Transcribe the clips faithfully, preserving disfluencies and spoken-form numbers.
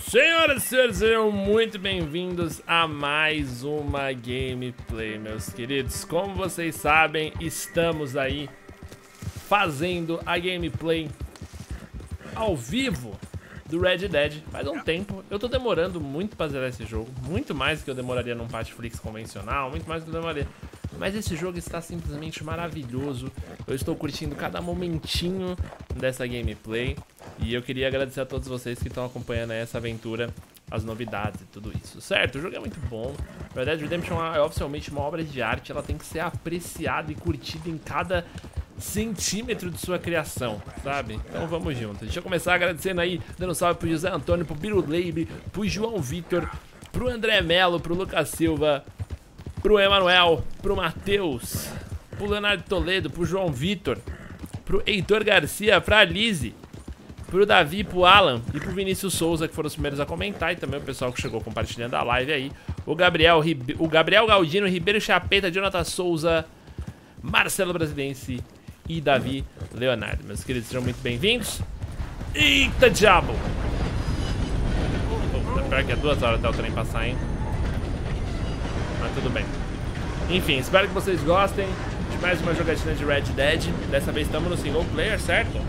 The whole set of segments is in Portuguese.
Senhoras e senhores, sejam muito bem-vindos a mais uma gameplay, meus queridos. Como vocês sabem, estamos aí fazendo a gameplay ao vivo do Red Dead faz um tempo. Eu tô demorando muito pra zerar esse jogo, muito mais do que eu demoraria num Patchflix convencional, muito mais do que eu demoraria. Mas esse jogo está simplesmente maravilhoso. Eu estou curtindo cada momentinho dessa gameplay. E eu queria agradecer a todos vocês que estão acompanhando essa aventura, as novidades e tudo isso, certo? O jogo é muito bom. Red Dead Redemption é oficialmente uma obra de arte. Ela tem que ser apreciada e curtida em cada centímetro de sua criação, sabe? Então vamos junto. Deixa eu começar agradecendo aí, dando um salve pro José Antônio, pro Biruleibe, pro João Vitor, pro André Melo, pro Lucas Silva, pro Emanuel, pro Matheus, pro Leonardo Toledo, pro João Vitor, pro Heitor Garcia, pra Lise, pro Davi, pro Alan e pro Vinícius Souza, que foram os primeiros a comentar, e também o pessoal que chegou compartilhando a live aí, o Gabriel, Ribe... o Gabriel Galdino, Ribeiro Chapeta, Jonathan Souza, Marcelo Brasilense e Davi Leonardo. Meus queridos, sejam muito bem-vindos. Eita diabo! Oh, pior que é duas horas até o trem passar, hein? Mas tudo bem. Enfim, espero que vocês gostem de mais uma jogatina de Red Dead. Dessa vez estamos no single player, certo?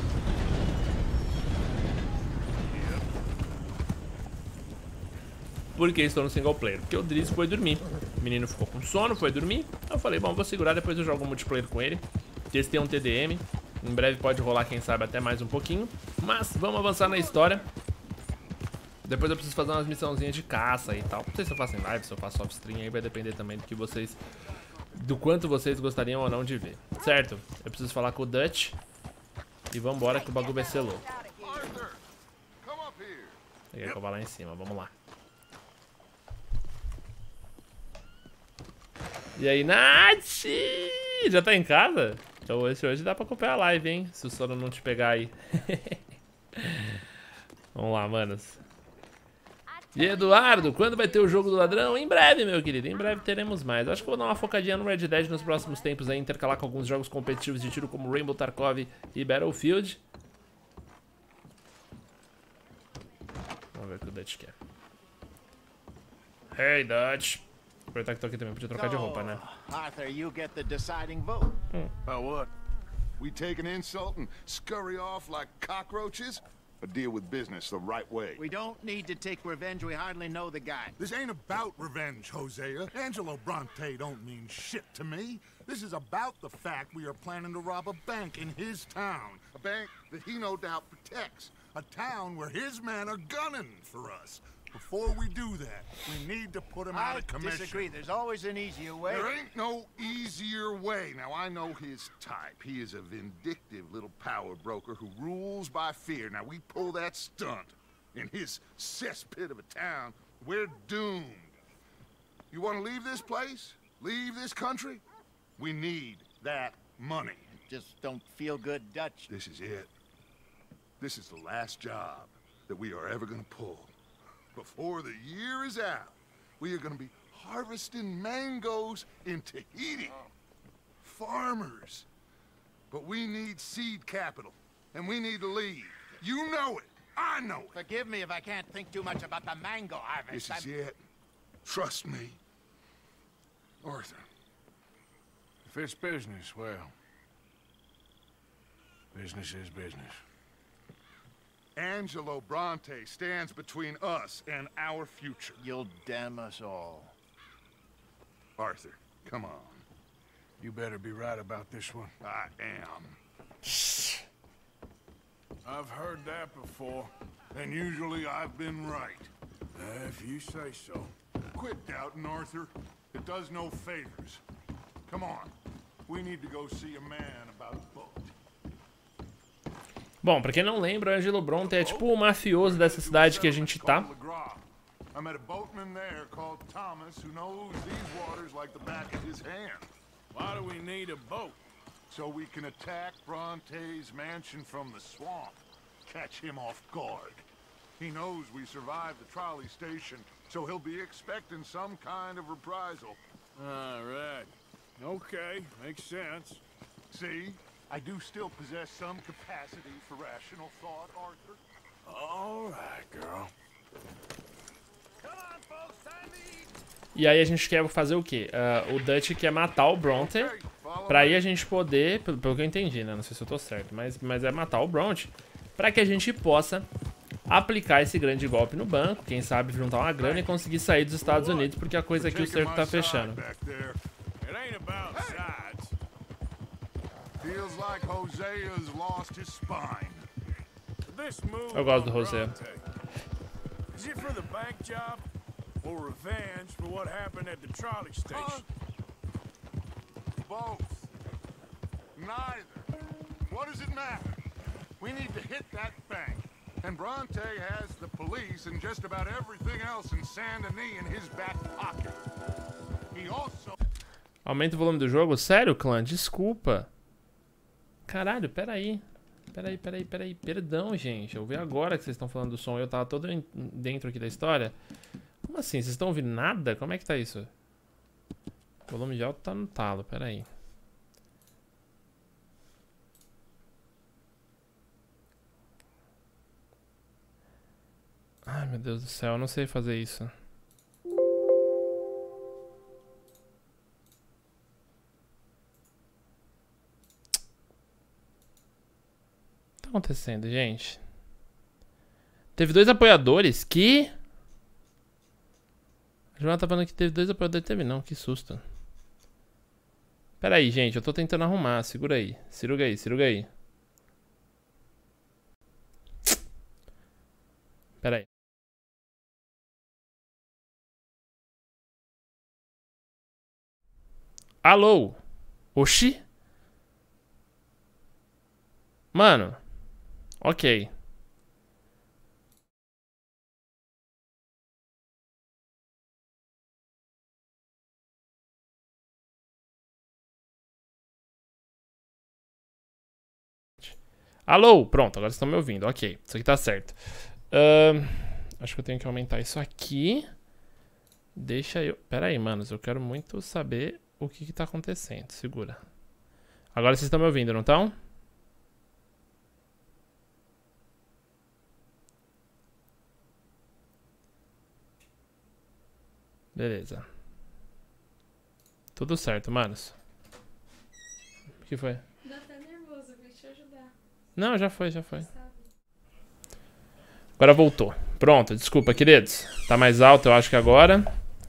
Por que estou no single player? Porque o Driz foi dormir. O menino ficou com sono, foi dormir. Eu falei, bom, vou segurar, depois eu jogo um multiplayer com ele. Testei um T D M. Em breve pode rolar, quem sabe, até mais um pouquinho. Mas vamos avançar na história. Depois eu preciso fazer umas missãozinhas de caça e tal. Não sei se eu faço em live, se eu faço off-stream. Aí vai depender também do que vocês... do quanto vocês gostariam ou não de ver. Certo? Eu preciso falar com o Dutch. E vambora que o bagulho vai ser louco. Peguei que eu vou lá em cima, vamos lá. E aí, Nath? Já tá em casa? Então hoje, hoje dá pra acompanhar a live, hein? Se o sono não te pegar aí. Vamos lá, manos. E Eduardo, quando vai ter o jogo do ladrão? Em breve, meu querido, em breve teremos mais. Acho que vou dar uma focadinha no Red Dead nos próximos tempos aí, intercalar com alguns jogos competitivos de tiro como Rainbow Tarkov e Battlefield. Vamos ver o que o Dutch quer. Hey, Dutch. Aproveitar que tô aqui também, podia trocar de roupa, né? Arthur, you get the deciding vote. Hum. About what? We take an insult and scurry off like cockroaches? Or deal with business the right way? We don't need to take revenge. We hardly know the guy. This ain't about revenge, Hosea. Angelo Bronte don't mean shit to me. This is about the fact we are planning to rob a bank in his town. A bank that he no doubt protects. A town where his men are gunning for us. Before we do that, we need to put him out I of commission. disagree. There's always an easier way. There ain't no easier way. Now, I know his type. He is a vindictive little power broker who rules by fear. Now, we pull that stunt in his cesspit of a town, we're doomed. You want to leave this place? Leave this country? We need that money. Just don't feel good, Dutch. This is it. This is the last job that we are ever going to pull. Before the year is out, we are going to be harvesting mangoes in Tahiti. Farmers. But we need seed capital, and we need to leave. You know it. I know it. Forgive me if I can't think too much about the mango harvest. This is I'm- it. Trust me. Arthur. If it's business, well, business is business. Angelo Bronte stands between us and our future. You'll damn us all. Arthur, come on. You better be right about this one. I am. I've heard that before. And usually I've been right. Uh, if you say so. Quit doubting, Arthur. It does no favors. Come on. We need to go see a man about a boat. Bom, pra quem não lembra, o Angelo Bronte é tipo o mafioso dessa cidade que a gente tá. I met a boatman there called Thomas who knows these waters like the back of his hand. Why do we need a boat? So we can attack Bronte's mansion from the swamp. Catch him off guard. He knows we survived the trolley station, so he'll be expecting some kind of reprisal. All right. Okay, makes sense. See? I do still possess some capacity for rational thought, Arthur. All right, girl. E aí a gente quer fazer o quê? Uh, o Dutch quer matar o Bronte. Pra aí a gente poder, pelo, pelo que eu entendi, né? Não sei se eu tô certo, mas, mas é matar o Bronte. Pra que a gente possa aplicar esse grande golpe no banco. Quem sabe juntar uma grana e conseguir sair dos Estados Unidos. Porque a coisa aqui o cerco tá fechando. Eu gosto do José. Is it for the bank job or revenge for what happened at the trolley station? Both. Neither. What does it matter? We need to hit that bank. And Bronte has the police and just about everything else in Saint Denis in his back pocket. He also... Aumenta o volume do jogo? Sério, clã? Desculpa. Caralho, peraí. Peraí, peraí, peraí. Perdão, gente. Eu vi agora que vocês estão falando do som. Eu tava todo dentro aqui da história. Como assim? Vocês estão ouvindo nada? Como é que tá isso? O volume de alto tá no talo. Peraí. Ai, meu Deus do céu. Eu não sei fazer isso. O que tá acontecendo, gente? Teve dois apoiadores que... A Joana tá falando que teve dois apoiadores. Teve não, que susto. Pera aí, gente. Eu tô tentando arrumar. Segura aí. Ciruga aí, ciruga aí. Pera aí. Alô? Oxi? Mano. Ok. Alô? Pronto, agora vocês estão me ouvindo. Ok, isso aqui tá certo. Uh, acho que eu tenho que aumentar isso aqui. Deixa eu... Pera aí, manos. Eu quero muito saber o que que tá acontecendo. Segura. Agora vocês estão me ouvindo, não estão? Beleza. Tudo certo, manos. O que foi? Dá até nervoso, vou te ajudar. Não, já foi, já foi. Agora voltou. Pronto, desculpa, queridos. Tá mais alto, eu acho que agora.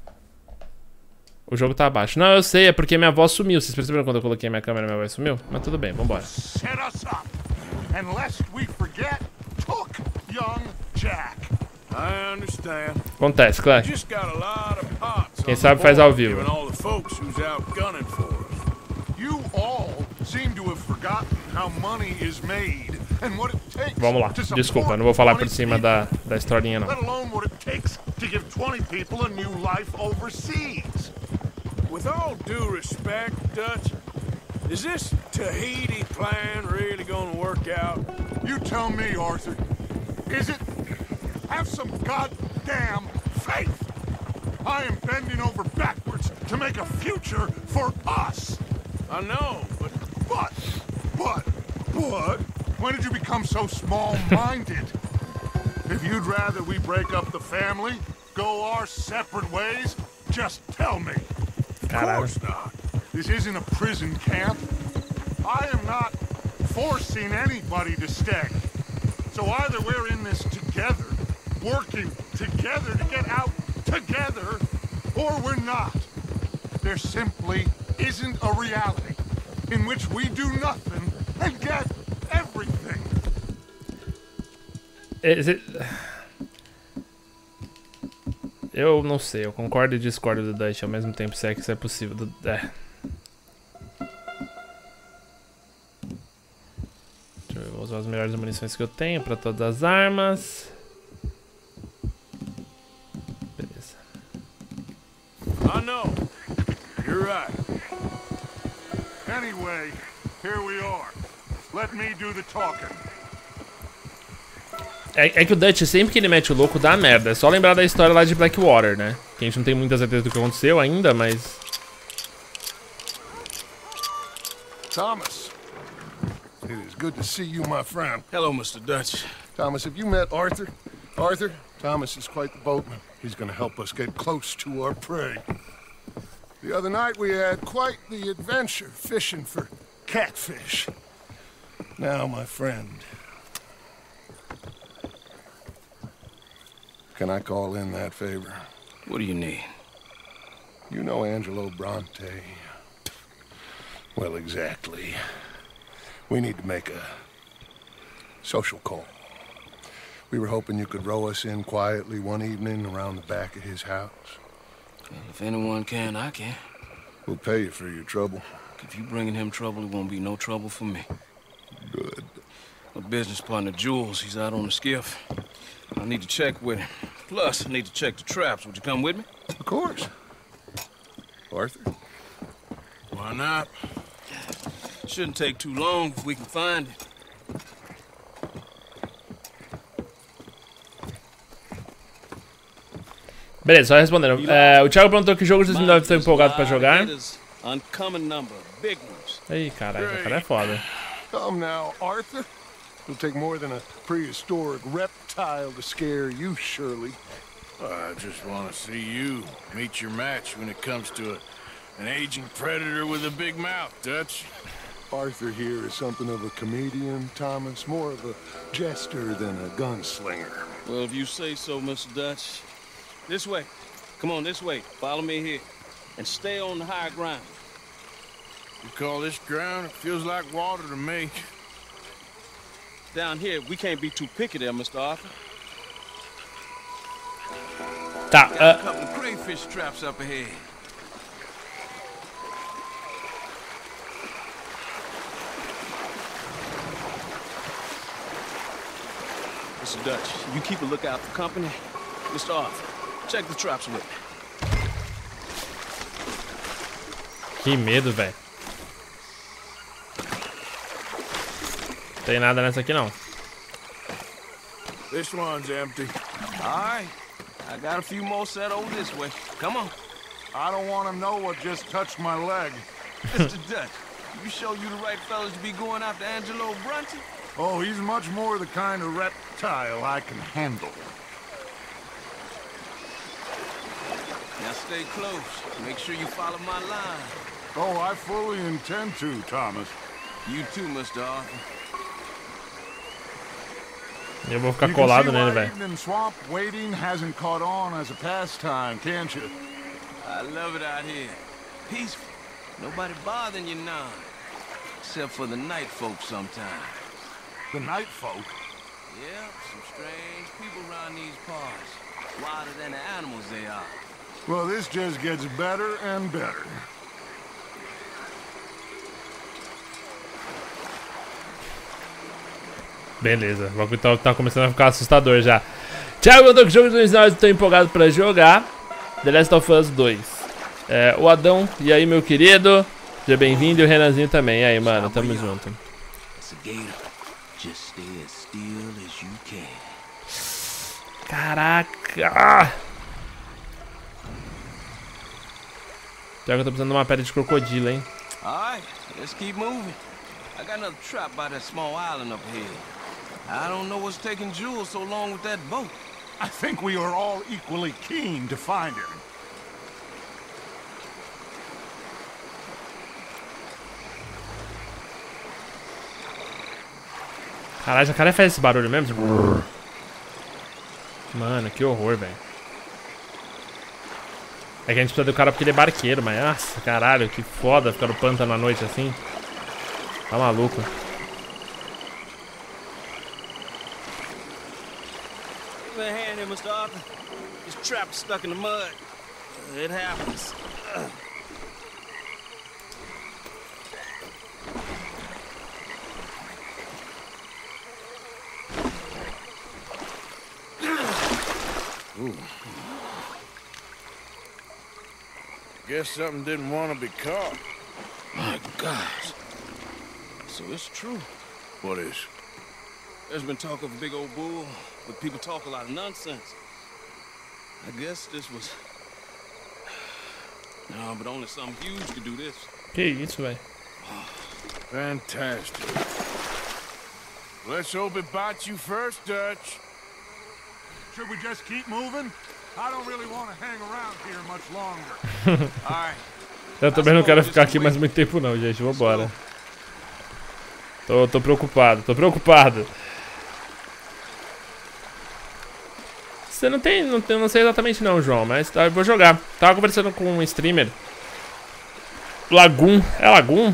O jogo tá abaixo. Não, eu sei, é porque minha voz sumiu. Vocês perceberam quando eu coloquei minha câmera, minha voz sumiu? Mas tudo bem, vambora. Set us up. And lest we forget, took young Jack. I understand. Acontece, claro. Just got a lot of pots. Quem sabe faz ao vivo. Given all the folks who's out gunning for us. You all seem to have forgotten how money is made and what it takes. Vamos lá. Desculpa, eu não vou falar por cima da, da historinha, não. Let alone what it takes to give twenty people a new life overseas. With all due respect, Dutch, is this Tahiti plan really gonna work out? You tell me, Arthur. Is it? Have some goddamn faith. I am bending over backwards to make a future for us. I know, but... But, but, but, when did you become so small-minded? If you'd rather we break up the family, go our separate ways, just tell me. Of course not. This isn't a prison camp. I am not forcing anybody to stay. So either we're in this together, working together to get out together, or we're not. There simply isn't a reality in which we do nothing and get everything. Is it... Eu não sei, eu concordo e discordo do Dutch ao mesmo tempo, se é que isso é possível. Do... É. Deixa eu ver, vou usar as melhores munições que eu tenho para todas as armas. Beleza. I know. You're right. Anyway, here we are. Let me do the talking. É, é que o Dutch, sempre que ele mete o louco, dá merda. É só lembrar da história lá de Blackwater, né? Que a gente não tem muita certeza do que aconteceu ainda, mas... Thomas, it is good to see you, my friend. Hello, Mister Dutch. Thomas, have you met Arthur? Arthur, Thomas is quite the boatman. He's gonna help us get close to our prey. The other night we had quite the adventure fishing for catfish. Now, my friend, can I call in that favor? What do you need? You know Angelo Bronte. Well, exactly. We need to make a social call. We were hoping you could row us in quietly one evening around the back of his house. Well, if anyone can, I can. We'll pay you for your trouble. If you bringing him trouble, it won't be no trouble for me. Good. My business partner, Jules, he's out on the skiff. I need to check with him. Plus, I need to check the traps. Would you come with me? Of course. Arthur? Why not? Shouldn't take too long if we can find it. Beleza, só respondendo. É, o Thiago perguntou que jogo vocês não devem estar empolgados pra jogar. Ih, caralho, esse cara é foda. Come now, Arthur. It'll take more than a prehistoric reptile to scare you, surely. I just want to see you meet your match when it comes to a, an aging predator with a big mouth, Dutch. Arthur here is something of a comedian, Thomas. More of a jester than a gunslinger. Well, if you say so, Mister Dutch. This way. Come on, this way. Follow me here. And stay on the high ground. You call this ground? It feels like water to me. Down here, we can't be too picky there, Mister Arthur. Tá, Got a uh, couple of crayfish traps up ahead. Mister Dutch, you keep a lookout for company. Mister Arthur, check the traps with me. que medo, velho. Não tem nada nessa aqui, não. This one's empty. All right. I got a few more set over this way. Come on. I don't want to know what just touched my leg. Mister Dutch, you sure you the right fellas to be going after Angelo Bronte? Oh, he's much more the kind of reptile I can handle. Now stay close. Make sure you follow my line. Oh, I fully intend to, Thomas. You too, Mister Arthur. Eu vou ficar You can colado see nele, why velho. evening swamp wading hasn't caught on as a pastime, can't you? I love it out here. Peaceful. Nobody bothering you now. Except for the night folk sometimes. The night folk? Yeah, some strange people around these parts. Wilder than the animals they are. Well, this just gets better and better. Beleza, o bagulho tá, tá começando a ficar assustador já. Thiago perguntou que jogos originais estão empolgados pra jogar. The Last of Us dois. É, o Adão, e aí, meu querido? Seja bem-vindo, e o Renanzinho também. E aí, mano, tamo junto. Caraca! Thiago, eu tô precisando de uma pedra de crocodilo, hein? Alright, let's keep moving. I got another trap by that small island up here. I don't know what's taking Jules so long with that boat. I think we are all equally keen to find him. Caralho, essa cara faz esse barulho mesmo? Mano, que horror, velho. É que a gente precisa do cara porque ele é barqueiro, mas... Nossa, caralho, que foda ficar no pântano à noite assim. Tá maluco. Give me a hand here, Mister Arthur. This trap is stuck in the mud. It happens. Ooh. Guess something didn't want to be caught. My gosh. So it's true. What is? There's been talk of a big old bull, but people talk a lot of nonsense. I guess this was... No, but only something huge could do this. Que isso, velho. Fantastic. Let's hope it bites you first, Dutch. Should we just keep moving? I don't really want to hang around here much longer. All right. Eu também não quero ficar aqui mais muito tempo não, gente. Vambora. Tô, tô preocupado, tô preocupado. Você não tem, não tem, não sei exatamente não, João, mas tá, eu vou jogar. Tava conversando com um streamer. Lagoon, é Lagoon?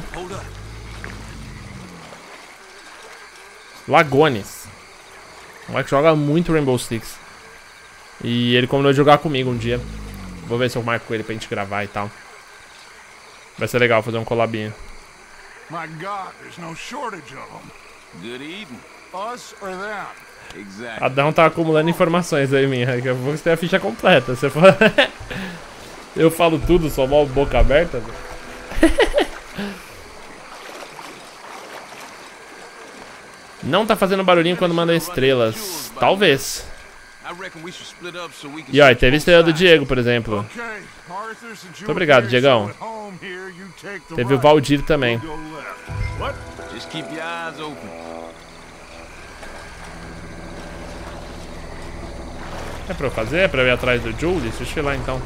Lagones. O moleque joga muito Rainbow Six. E ele combinou de jogar comigo um dia. Vou ver se eu marco ele pra gente gravar e tal. Vai ser legal fazer um collabinho. My God, there's no shortage of them. Good eating. Us or them? Exactly. Adão tá acumulando informações aí, minha. Daqui a pouco você tem a ficha completa. Você for... Eu falo tudo, só mal boca aberta. Não tá fazendo barulhinho quando manda estrelas. Talvez. E ó, teve estrela do Diego, por exemplo. Muito obrigado, Diegão. Teve o Valdir também. É pra eu fazer? É pra eu ir atrás do Julius? Deixa eu ir lá então.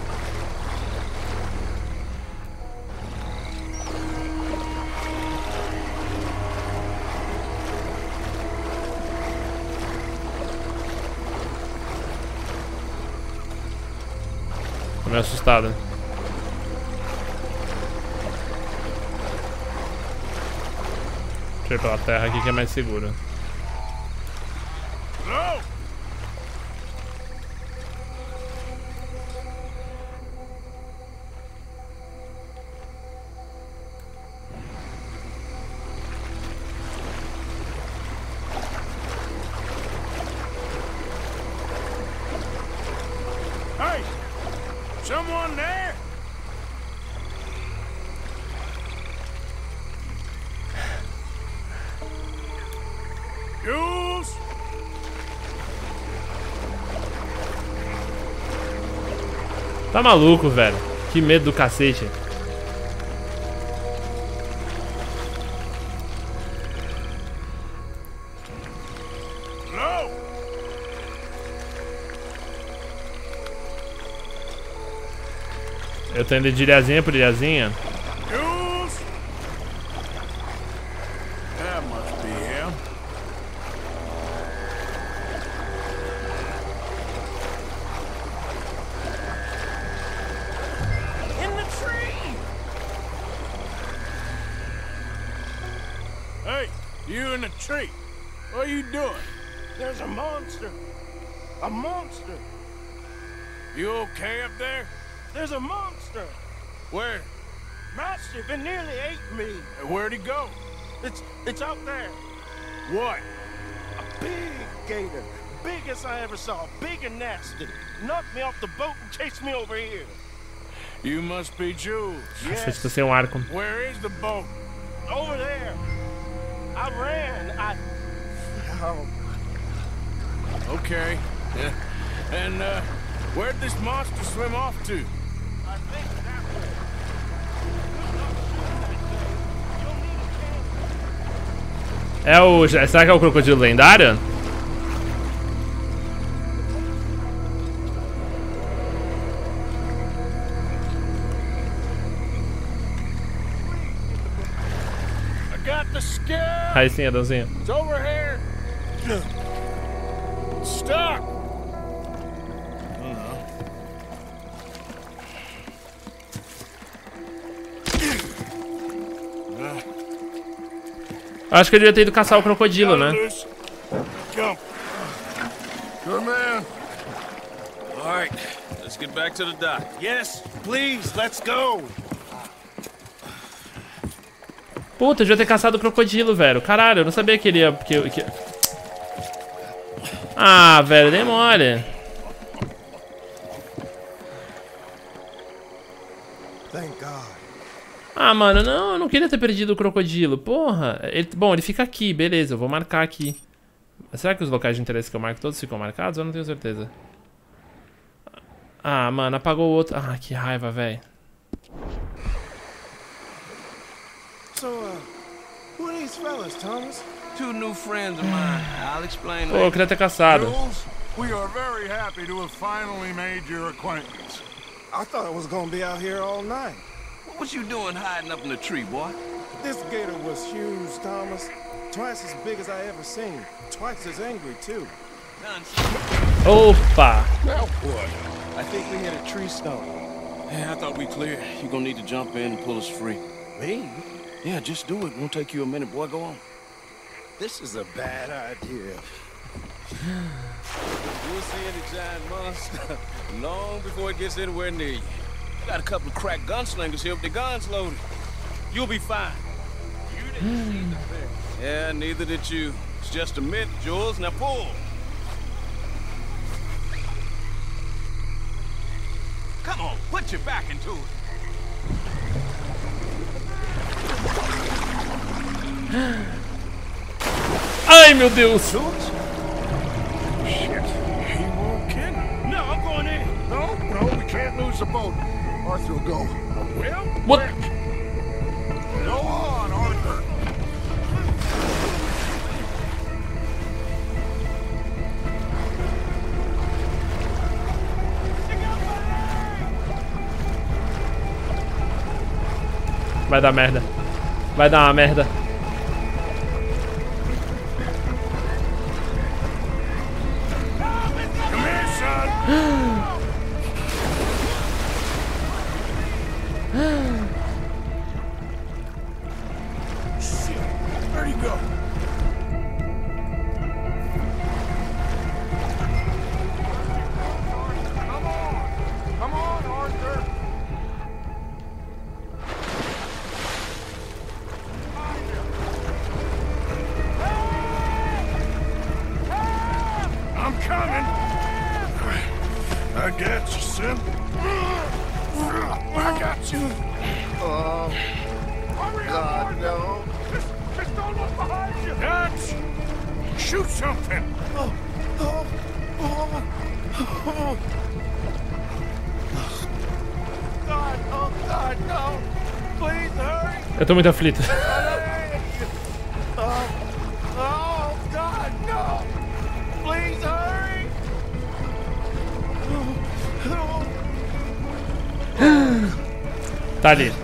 Tô meio assustado. Deixa eu ir pela terra aqui que é mais seguro. Hey! Someone there? Jules? Tá maluco, velho. Que medo do cacete. No! Eu tô indo de ilhazinha por ilhazinha. Jules? That must be him. In the tree! Hey, you in the tree. What are you doing? There's a monster. A monster. You okay up there? There's a monster. Where? Massive. It nearly ate me. Where'd he go? It's it's out there. What? A big gator. Biggest I ever saw. Big and nasty. Knocked me off the boat and chased me over here. You must be Jules. Cacete, tô sem um arco. Where is the boat? Over there. I ran. I... Oh. Okay. Yeah. And, uh, where'd this monster swim off to? I think that way. You'll need a can. É o... Será que é o crocodilo lendário? I got the scare. Aí sim, Adãozinho. It's over here. Stuck. Acho que eu devia ter ido caçar o crocodilo, né? Come. Good man. All right, let's get back to the dock. Yes, please, let's go. Puta, eu devia ter caçado o crocodilo, velho. Caralho, eu não sabia que ele ia... Que, que... Ah, velho, dei mole. Thank God. Ah, mano, não, eu não queria ter perdido o crocodilo. Porra. Ele, bom, ele fica aqui, beleza, eu vou marcar aqui. Será que os locais de interesse que eu marco todos ficam marcados? Eu não tenho certeza. Ah, mano, apagou o outro. Ah, que raiva, velho. So, uh, who are these fellas, Thomas? Two new friends of mine. I'll explain Pô, eu later. queria ter caçado. Jules, We are very happy to have finally made your acquaintance. I thought I was gonna be out here all night. What was you doing hiding up in the tree, boy? This gator was huge, Thomas. Twice as big as I ever seen. Twice as angry, too. Opa! Now what? I think we hit a tree stump. Yeah, I thought we cleared. You're gonna need to jump in and pull us free. Me? Yeah, just do it. Won't take you a minute, boy. Go on. This is a bad idea. You'll see any giant monster long before it gets anywhere near you. Got a couple of crack gunslingers here with their guns loaded. You'll be fine. You didn't see the thing. Yeah, neither did you. It's just a myth, Jules. Now pull. Come on, put your back into it. Ai, meu Deus! Shit, he won't kill. No, I'm going in. No, no, we can't lose the boat. Arthur will go. Well, What? quick. Go on, Arthur. Vai dar merda. Vai dar uma merda. Come here, son. Shit, where'd he go? Come on, come on, Arthur. I'm coming. I got you, son. I got you. Oh, Hurry up, God, Arthur. no. Just, just don't look behind you. Dutch, shoot something. Oh, oh, oh, oh. God, oh, God, no. Please hurry. Eu tô muito aflito. Oh, oh, God, no. Please hurry. Tá ali.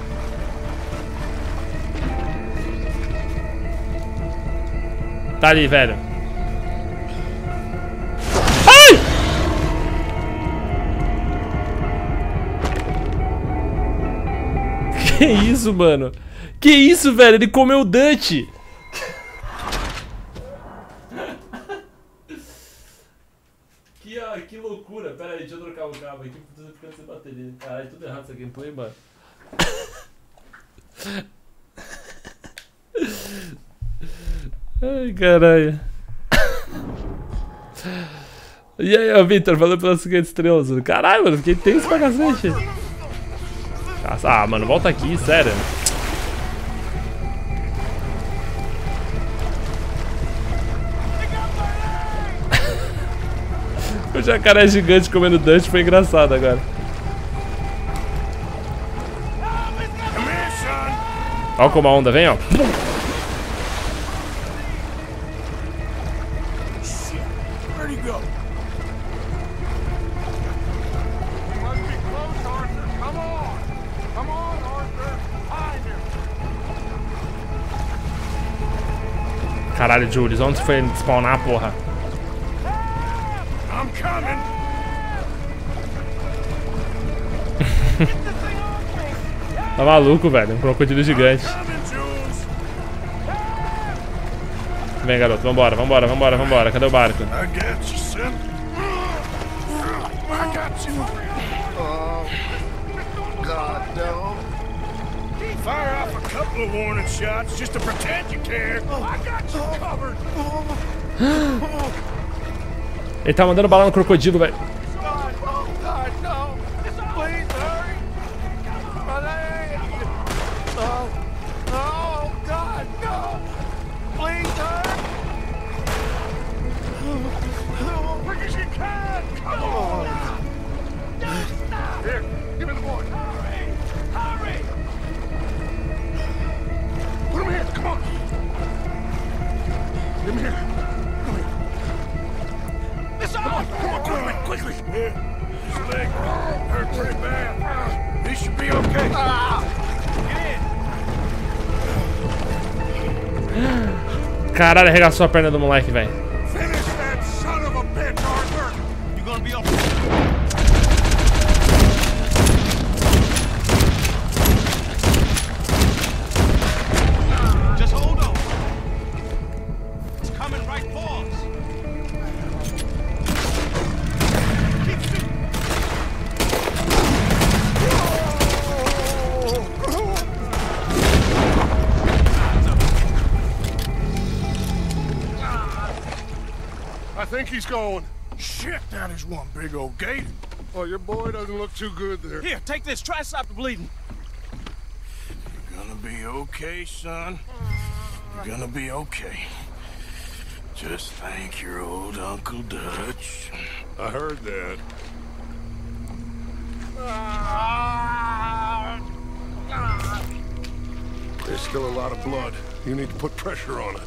Tá ali, velho. Ai! Que isso, mano? Que isso, velho? Ele comeu o Dutch. Que, ó, que loucura. Pera aí, deixa eu trocar o cabo aqui. Tô ficando sem bateria. Caralho, tudo errado essa gameplay, mano. Ai, caralho. E aí, ó, Victor, valeu pelas cinquenta estrelas. Caralho, mano, fiquei tenso pra cacete. Ah, mano, volta aqui, sério. O jacaré gigante comendo Dutch foi engraçado agora. Ó como a onda vem, ó. Where'd he go? You must be close, Arthur. Come on. Come on, Arthur. Find him. Caralho, Julius, onde foi spawnar, porra? I'm coming. Tá maluco, velho. Um crocodilo gigante. Coming, Jules. Vem, garoto, vambora, vambora, vambora, vambora. Cadê o barco? I got you, son. I got you. Oh, God, no. Fire off a couple of warning shots just to pretend you care. I got you covered. Ele tá mandando bala no crocodilo, velho. God, oh, God, no. Please hurry. My leg. Oh, oh, God, no. Please hurry. Quick as you can. Come on. Here, give me the board. Hurry. Hurry. Put him here. Come on. Give him here. Come here. Come on. His leg hurt pretty bad. He should be okay. Caralho, arregaçou a perna do moleque, velho. Finish that son of a bitch, Arthur! You gonna be okay? Just hold on. It's coming right for us. Keep still. I think he's going. Shit, that is one big old gate. Oh, your boy doesn't look too good there. Here, take this. Try to stop the bleeding. You're gonna be okay, son. You're gonna be okay. Just thank your old Uncle Dutch. I heard that. There's still a lot of blood. You need to put pressure on it.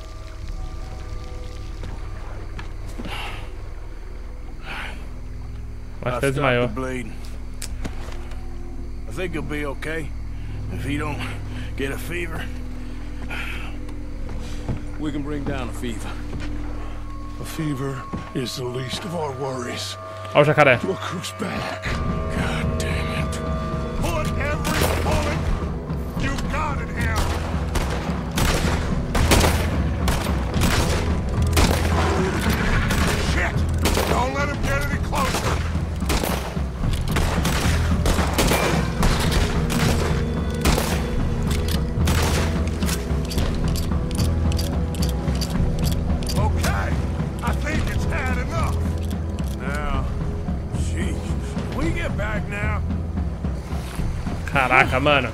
Acho I've que ele stopped the desmaiou. bleeding. I think he'll be okay if he don't get a fever. We can bring down a fever. A fever is the least of our worries. Olha o jacaré. Look who's back. God damn it. Put every bullet you've got in him. Shit! Don't let him get any closer. Okay, I think it's had enough. Now, jeez, we get back now. Caraca, mano.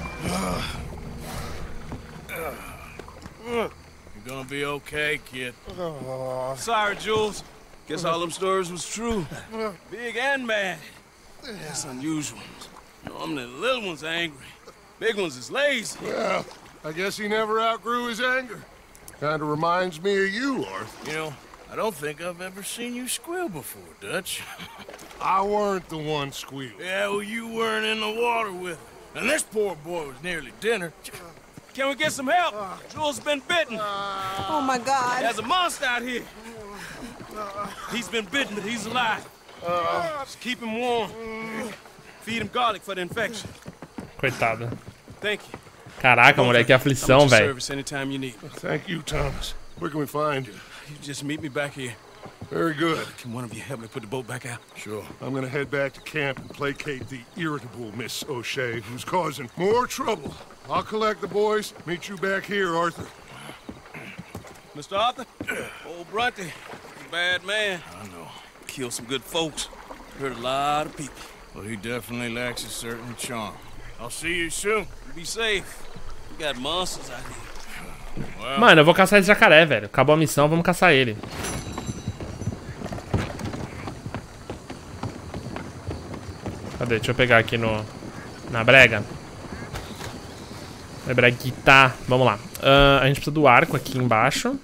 You're gonna be okay, kid. Sorry, Jules. Guess all them stories was true. Big and mad. That's unusual. Normally the little ones are angry. Big ones is lazy. Well, I guess he never outgrew his anger. Kinda reminds me of you, Arthur. You know, I don't think I've ever seen you squeal before, Dutch. I weren't the one squealing. Yeah, well, you weren't in the water with him. And this poor boy was nearly dinner. Can we get some help? Jules been bitten. Oh my God. There's a monster out here. He's been bitten, but he's alive. Just keep him warm. Feed him garlic for the infection. Coitado. Thank you. Caraca, moleque, que aflição, I'm at your velho. service anytime you need. Thank you, Thomas. Where can we find you? You just meet me back here. Very good. Can one of you help me put the boat back out? Sure. I'm gonna head back to camp and placate the irritable Miss O'Shea, who's causing more trouble. I'll collect the boys. Meet you back here, Arthur. Mister Arthur? Old Brunty. Bad man. I know. Killed some good folks. Hurt a lot of people. Well, he definitely lacks a certain charm. I'll see you soon. You be safe. We got monsters out here. Well, Mano, eu vou caçar esse jacaré, velho. Acabou a missão, vamos caçar ele. Cadê? Deixa eu pegar aqui no... Na brega. É breguita. Vamos lá. Uh, a gente precisa do arco aqui embaixo.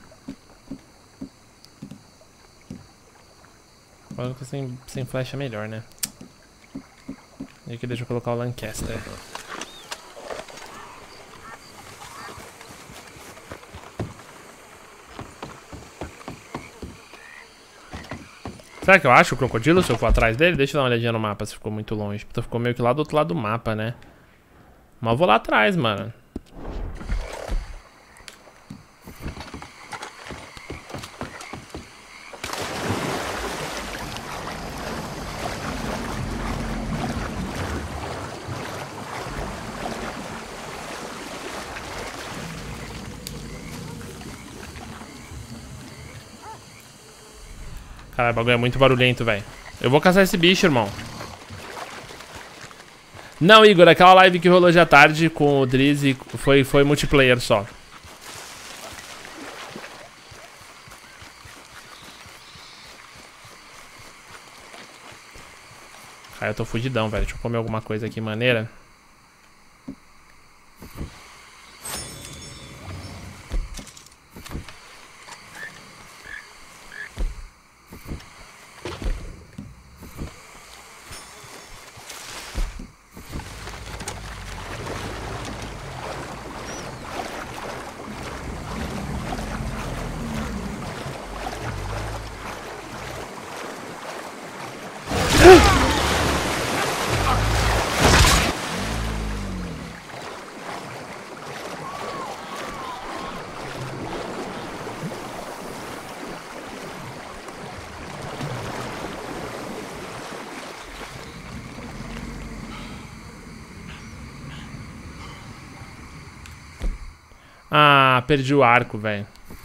Sem, sem flecha é melhor, né? E aqui deixa eu colocar o Lancaster. Será que eu acho o crocodilo se eu for atrás dele? Deixa eu dar uma olhadinha no mapa se ficou muito longe. Porque ficou meio que lá do outro lado do mapa, né? Mas eu vou lá atrás, mano. Caralho, o bagulho é muito barulhento, velho. Eu vou caçar esse bicho, irmão. Não, Igor, aquela live que rolou hoje à tarde com o Drizzy foi, foi multiplayer só. Cara, eu tô fudidão, velho. Deixa eu comer alguma coisa aqui maneira. Ah, perdi o arco, velho.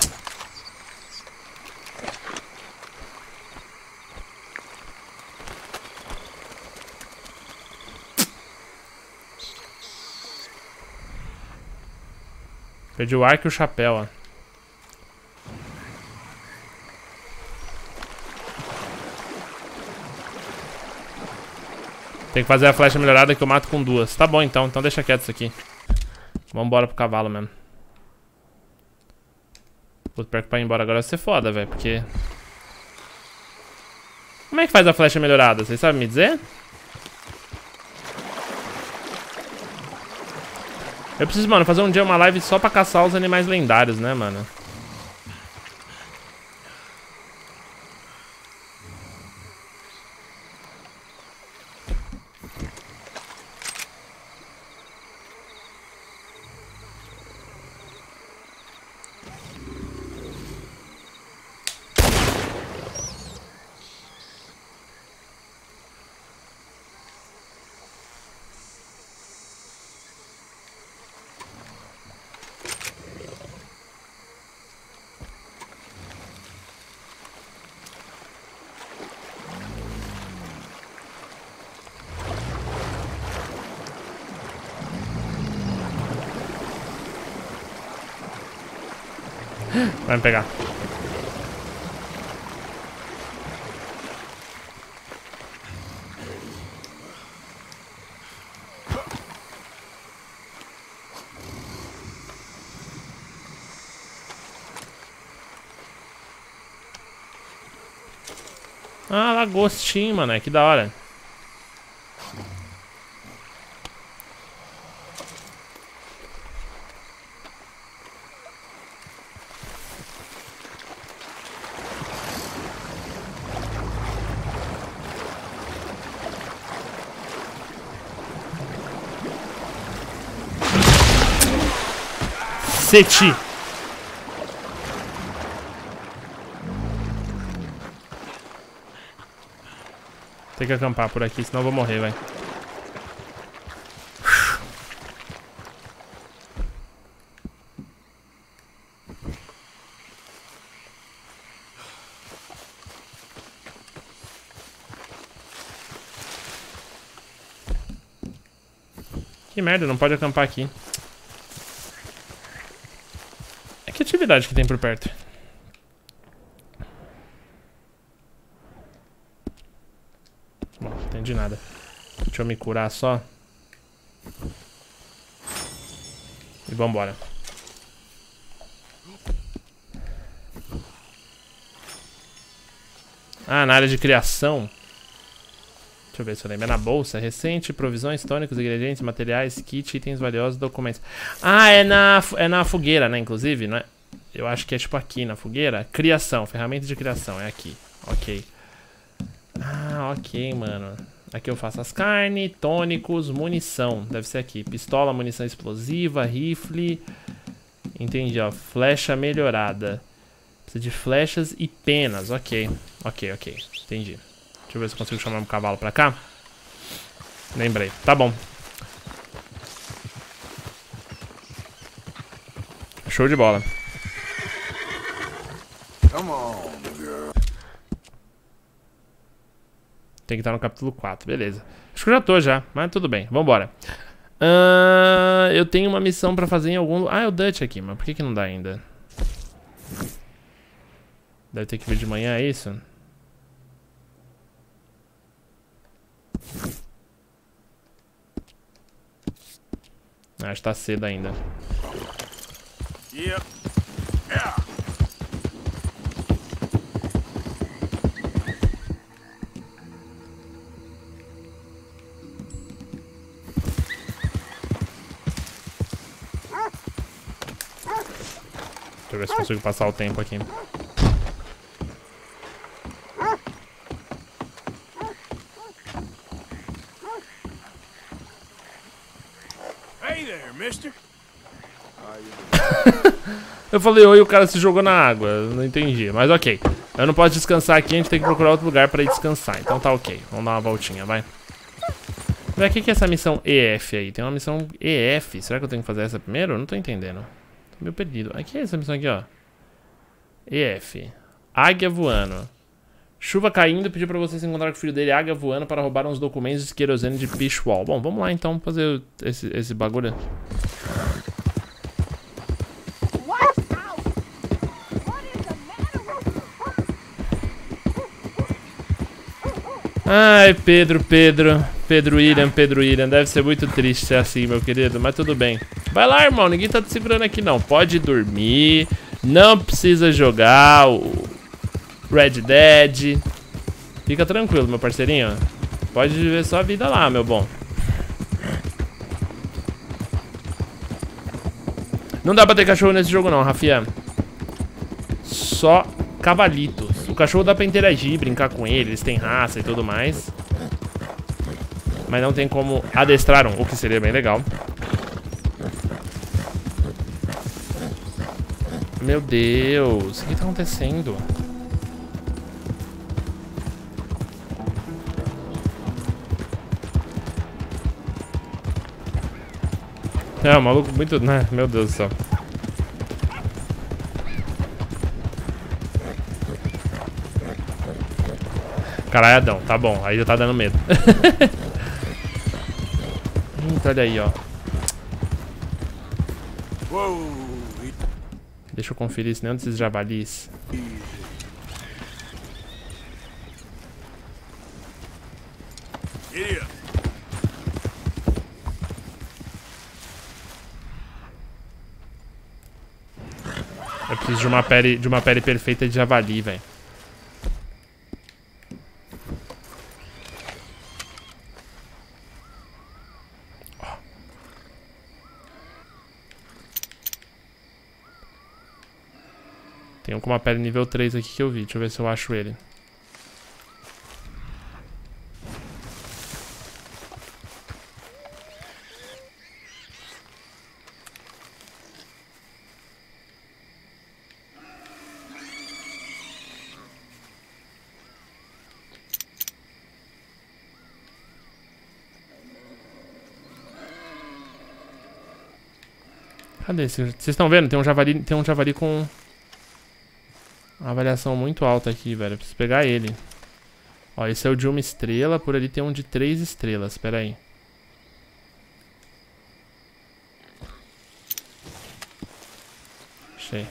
Perdi o arco e o chapéu, ó. Tem que fazer a flecha melhorada que eu mato com duas. Tá bom então, então deixa quieto isso aqui. Vambora pro cavalo mesmo. Puta, pior que pra ir embora agora vai ser foda, velho, porque... Como é que faz a flecha melhorada? Vocês sabem me dizer? Eu preciso, mano, fazer um dia uma live só pra caçar os animais lendários, né, mano? Vai me pegar. Ah, lagostinho, mano. Que da hora. Seti. Tem que acampar por aqui, senão eu vou morrer, vai. Que merda, não pode acampar aqui. Que atividade que tem por perto? Bom, não entendi nada. Deixa eu me curar só. E vambora. Ah, na área de criação. Deixa eu ver se eu lembro. É na bolsa. Recente, provisões, tônicos, ingredientes, materiais, kit, itens valiosos, documentos. Ah, é na, é na fogueira, né? Inclusive, não é? Eu acho que é tipo aqui na fogueira. Criação, ferramenta de criação. É aqui. Ok. Ah, ok, mano. Aqui eu faço as carnes, tônicos, munição. Deve ser aqui. Pistola, munição explosiva, rifle. Entendi, ó. Flecha melhorada. Precisa de flechas e penas. Ok. Ok, ok. Entendi. Deixa eu ver se eu consigo chamar um cavalo pra cá. Lembrei. Tá bom. Show de bola. Come on, girl. Tem que estar no capítulo quatro. Beleza. Acho que eu já tô já. Mas tudo bem. Vambora. Uh, eu tenho uma missão pra fazer em algum... Ah, é o Dutch aqui. Mas por que que não dá ainda? Deve ter que vir de manhã, é isso? Acho que tá cedo ainda. Yep. Yeah. Deixa eu ver se eu consigo passar o tempo aqui. Hey there, mister. Eu falei oi e o cara se jogou na água. Não entendi, mas ok. Eu não posso descansar aqui, a gente tem que procurar outro lugar pra ir descansar. Então tá ok, vamos dar uma voltinha, vai. Mas o que que é essa missão E F aí? Tem uma missão E F. Será que eu tenho que fazer essa primeiro? Eu não tô entendendo. Tô meio perdido. Aqui é essa missão aqui, ó. E F. Águia voando. Chuva caindo, pediu pra você se encontrar com o filho dele, águia voando, para roubar uns documentos de querosene de Fishwall. Bom, vamos lá então fazer esse, esse bagulho. Ai, Pedro, Pedro. Pedro William, Pedro William. Deve ser muito triste ser assim, meu querido, mas tudo bem. Vai lá, irmão, ninguém tá te segurando aqui não. Pode dormir, não precisa jogar o Red Dead. Fica tranquilo, meu parceirinho. Pode viver sua vida lá, meu bom. Não dá pra ter cachorro nesse jogo não, Rafia. Só cavalitos. O cachorro dá pra interagir, brincar com ele, eles têm raça e tudo mais. Mas não tem como adestrar um, o que seria bem legal. Meu Deus, o que tá acontecendo? É, o maluco muito... né? Meu Deus do céu. Caralhadão, tá bom, aí já tá dando medo. Eita, olha aí, ó. Deixa eu conferir se nenhum desses javalis. Eu preciso de uma pele, de uma pele perfeita de javali, velho. Tem um com uma pele nível três aqui que eu vi. Deixa eu ver se eu acho ele. Cadê? Vocês estão vendo? Tem um javali, tem um javali com uma avaliação muito alta aqui, velho. Eu preciso pegar ele. Ó, esse é o de uma estrela. Por ali tem um de três estrelas. Espera aí. Achei.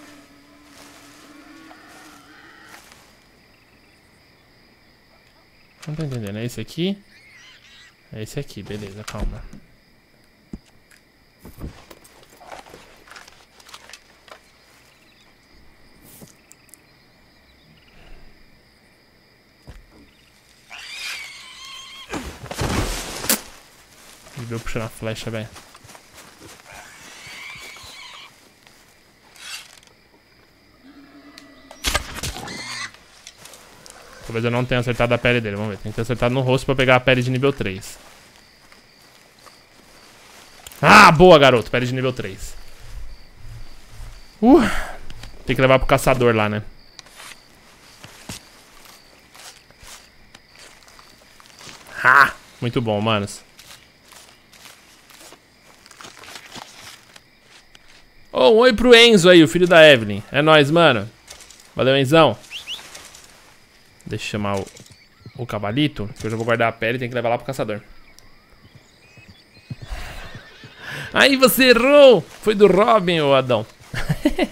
Não tô entendendo. É esse aqui? É esse aqui. Beleza, calma. Deu puxando a flecha, velho. Talvez eu não tenha acertado a pele dele. Vamos ver. Tem que ter acertado no rosto pra pegar a pele de nível três. Ah, boa, garoto. Pele de nível três. Uh, tem que levar pro caçador lá, né? Ah, muito bom, manos. Oh, um oi pro Enzo aí, o filho da Evelyn. É nóis, mano. Valeu, Enzão. Deixa eu chamar o, o cavalito, que eu já vou guardar a pele e tem que levar lá pro caçador. Aí você errou! Foi do Robin, ô Adão. Deixa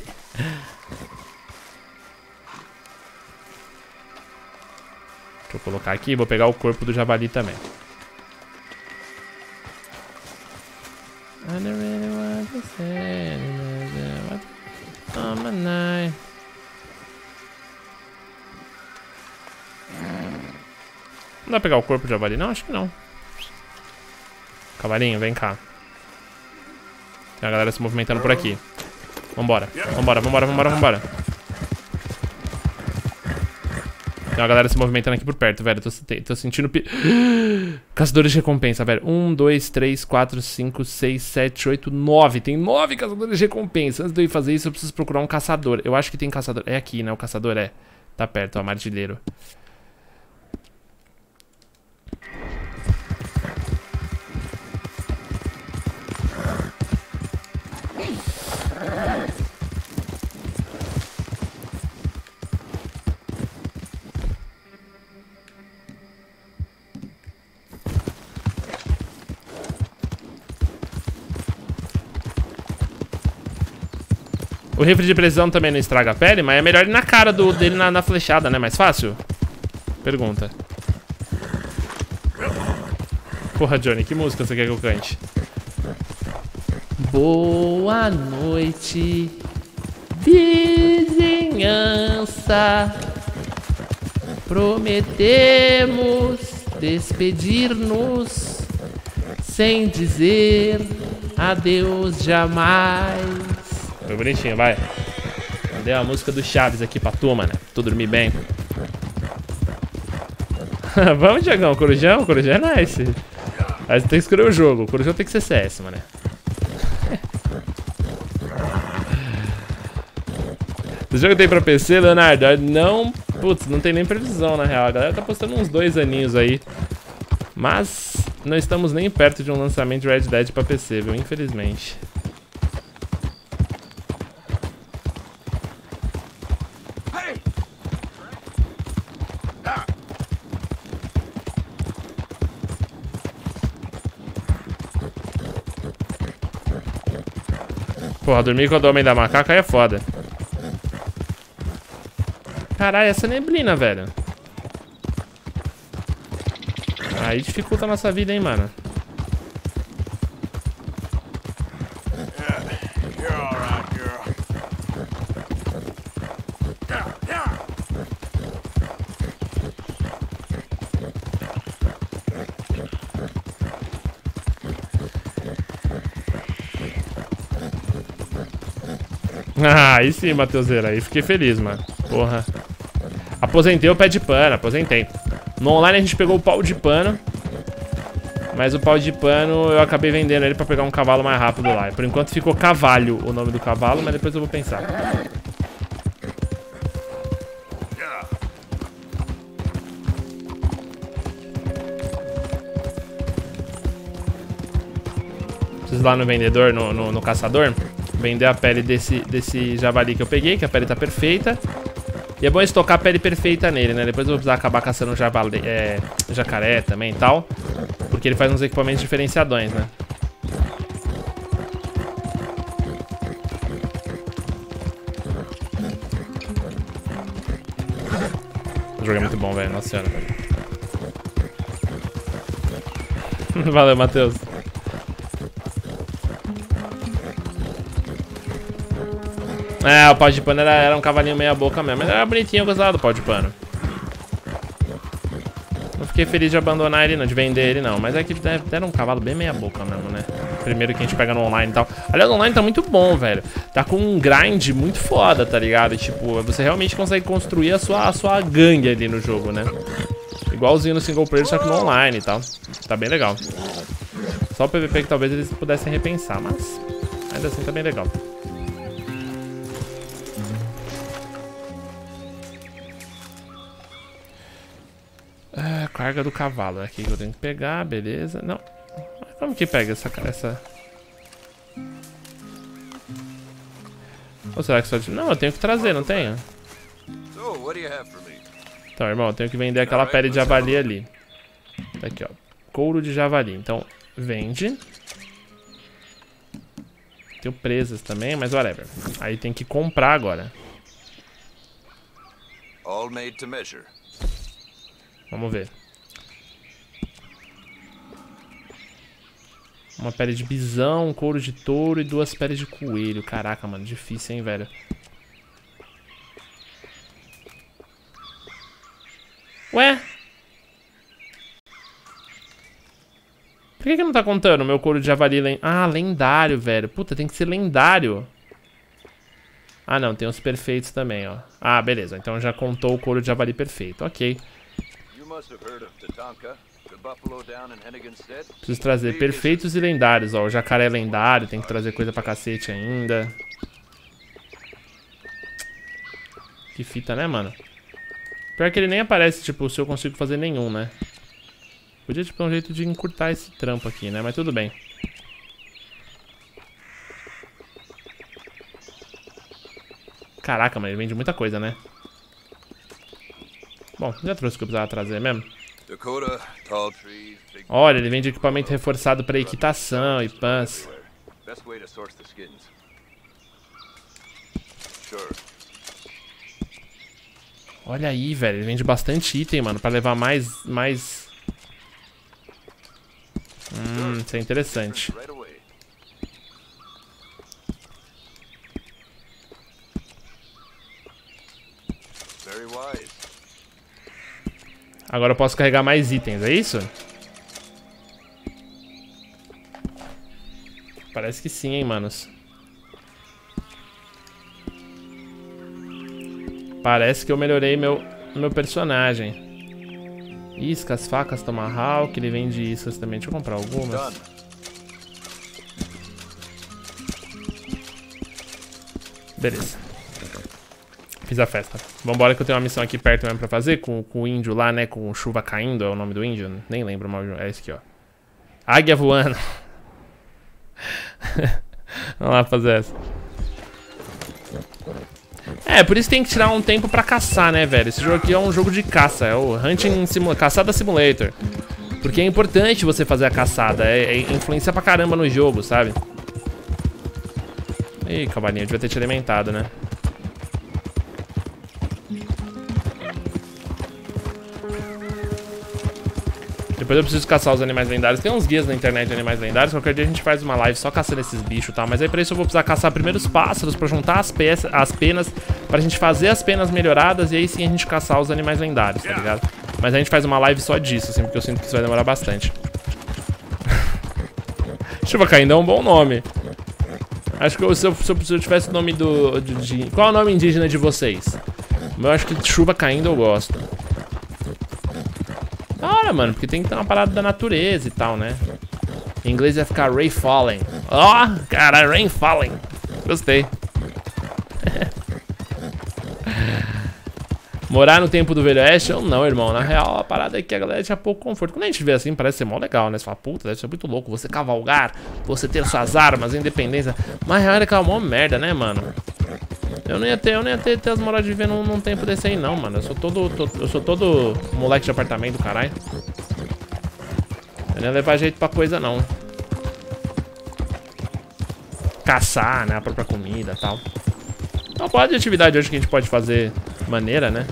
eu colocar aqui e vou pegar o corpo do javali também. I don't really want to say what on my night. Não dá pra pegar o corpo do javali? Não, acho que não. Cavalinho, vem cá. Tem a galera se movimentando por aqui. Vambora, vambora, vambora, vambora, vambora. Tem uma galera se movimentando aqui por perto, velho. Tô, tô sentindo... Pi... Caçadores de recompensa, velho. Um, dois, três, quatro, cinco, seis, sete, oito, nove. Tem nove caçadores de recompensa. Antes de eu ir fazer isso, eu preciso procurar um caçador. Eu acho que tem caçador. É aqui, né? O caçador é. Tá perto, ó. Martilheiro. O rifle de precisão também não estraga a pele, mas é melhor ir na cara do, dele na, na flechada, né? Mais fácil? Pergunta. Porra, Johnny, que música você quer que eu cante? Boa noite, vizinhança. Prometemos despedir-nos sem dizer adeus jamais. Foi bonitinho, vai. Mandei a música do Chaves aqui pra turma, né? Tu dormir bem. Vamos, Diagão, Corujão, Corujão é nice. Aí você tem que escolher o jogo, o Corujão tem que ser C S, mano. Esse jogo tem pra P C, Leonardo? Não, putz, não tem nem previsão na real. A galera tá postando uns dois aninhos aí. Mas não estamos nem perto de um lançamento de Red Dead pra P C, viu? Infelizmente. Porra, dormir com o Homem da Macaca é foda. Caralho, essa neblina, velho. Aí dificulta a nossa vida, hein, mano. Ah, aí sim, Matheuseira. Aí fiquei feliz, mano. Porra. Aposentei o pé de pano, aposentei. No online a gente pegou o pau de pano. Mas o pau de pano eu acabei vendendo ele pra pegar um cavalo mais rápido lá. E por enquanto ficou Cavalho o nome do cavalo, mas depois eu vou pensar. Preciso ir lá no vendedor, no, no, no caçador, vender a pele desse, desse javali que eu peguei, que a pele tá perfeita. E é bom estocar a pele perfeita nele, né? Depois eu vou precisar acabar caçando javali, é, jacaré também e tal. Porque ele faz uns equipamentos diferenciadões, né? O jogo é muito bom, velho. Nossa senhora. Valeu, Matheus. É, o pau de pano era, era um cavalinho meia boca mesmo. Mas era bonitinho, eu gostava do pau de pano. Não fiquei feliz de abandonar ele não, de vender ele não. Mas é que era um cavalo bem meia boca mesmo, né? Primeiro que a gente pega no online e tal. Aliás, o online tá muito bom, velho. Tá com um grind muito foda, tá ligado? Tipo, você realmente consegue construir a sua, a sua gangue ali no jogo, né? Igualzinho no single player, só que no online e tal. Tá bem legal. Só o P V P que talvez eles pudessem repensar, mas ainda assim tá bem legal. Ah, carga do cavalo, é aqui que eu tenho que pegar, beleza. Não, como que pega essa... essa... Ou será que só... Não, eu tenho que trazer, não tenho? Então, irmão, eu tenho que vender aquela pele de javali ali. Tá aqui, ó. Couro de javali. Então, vende. Tenho presas também, mas whatever. Aí tem que comprar agora. All made to measure. Vamos ver. Uma pele de bisão, um couro de touro e duas peles de coelho. Caraca, mano, difícil, hein, velho. Ué? Por que que não tá contando o meu couro de javali? Len... Ah, lendário, velho. Puta, tem que ser lendário. Ah, não, tem os perfeitos também, ó. Ah, beleza. Então já contou o couro de javali perfeito. Ok. Preciso trazer perfeitos e lendários, ó. O jacaré lendário, tem que trazer coisa pra cacete ainda. Que fita, né, mano? Pior que ele nem aparece, tipo, se eu consigo fazer nenhum, né? Podia, tipo, ter um jeito de encurtar esse trampo aqui, né? Mas tudo bem. Caraca, mas ele vende muita coisa, né? Bom, já trouxe o que eu precisava trazer mesmo. Olha, ele vende equipamento reforçado para equitação e pãs. Olha aí, velho. Ele vende bastante item, mano. Pra levar mais... mais... Hum, isso é interessante. Agora eu posso carregar mais itens, é isso? Parece que sim, hein, manos. Parece que eu melhorei meu, meu personagem. Iscas, facas, tomahawk. Ele vende iscas também. Deixa eu comprar algumas. Beleza. Fiz a festa. Vambora que eu tenho uma missão aqui perto mesmo pra fazer. Com, com o índio lá, né? Com chuva caindo, é o nome do índio. Nem lembro mal. É esse aqui, ó. Águia voando. Vamos lá fazer essa. É, por isso tem que tirar um tempo pra caçar, né, velho? Esse jogo aqui é um jogo de caça. É o Hunting Simulator. Caçada Simulator. Porque é importante você fazer a caçada. É, é influência pra caramba no jogo, sabe? Ih, cavalinho, eu devia ter te alimentado, né? Depois eu preciso caçar os animais lendários. Tem uns guias na internet de animais lendários. Qualquer dia a gente faz uma live só caçando esses bichos e tal. Mas aí pra isso eu vou precisar caçar primeiro os pássaros pra juntar as, peças, as penas, pra gente fazer as penas melhoradas. E aí sim a gente caçar os animais lendários, tá ligado? Mas a gente faz uma live só disso, assim, porque eu sinto que isso vai demorar bastante. Chuva caindo é um bom nome. Acho que eu, se, eu, se eu tivesse o nome do... De, de, qual é o nome indígena de vocês? Eu acho que chuva caindo eu gosto. Da hora, mano, porque tem que ter uma parada da natureza e tal, né? Em inglês vai ficar Rain Falling. Ó, oh, cara, Rain Falling. Gostei. Morar no tempo do Velho Oeste? Eu não, irmão. Na real, a parada é que a galera tinha pouco conforto. Quando a gente vê assim, parece ser mó legal, né? Você fala, puta, deve ser muito louco. Você cavalgar, você ter suas armas, independência. Mas a real é que é uma mó merda, né, mano? Eu não ia ter, eu não ia ter, ter as moral de viver num, num tempo desse aí, não, mano. Eu sou todo, todo, eu sou todo moleque de apartamento, caralho. Eu não ia levar jeito pra coisa, não. Caçar, né? A própria comida e tal. Então, qual de atividade hoje que a gente pode fazer maneira, né?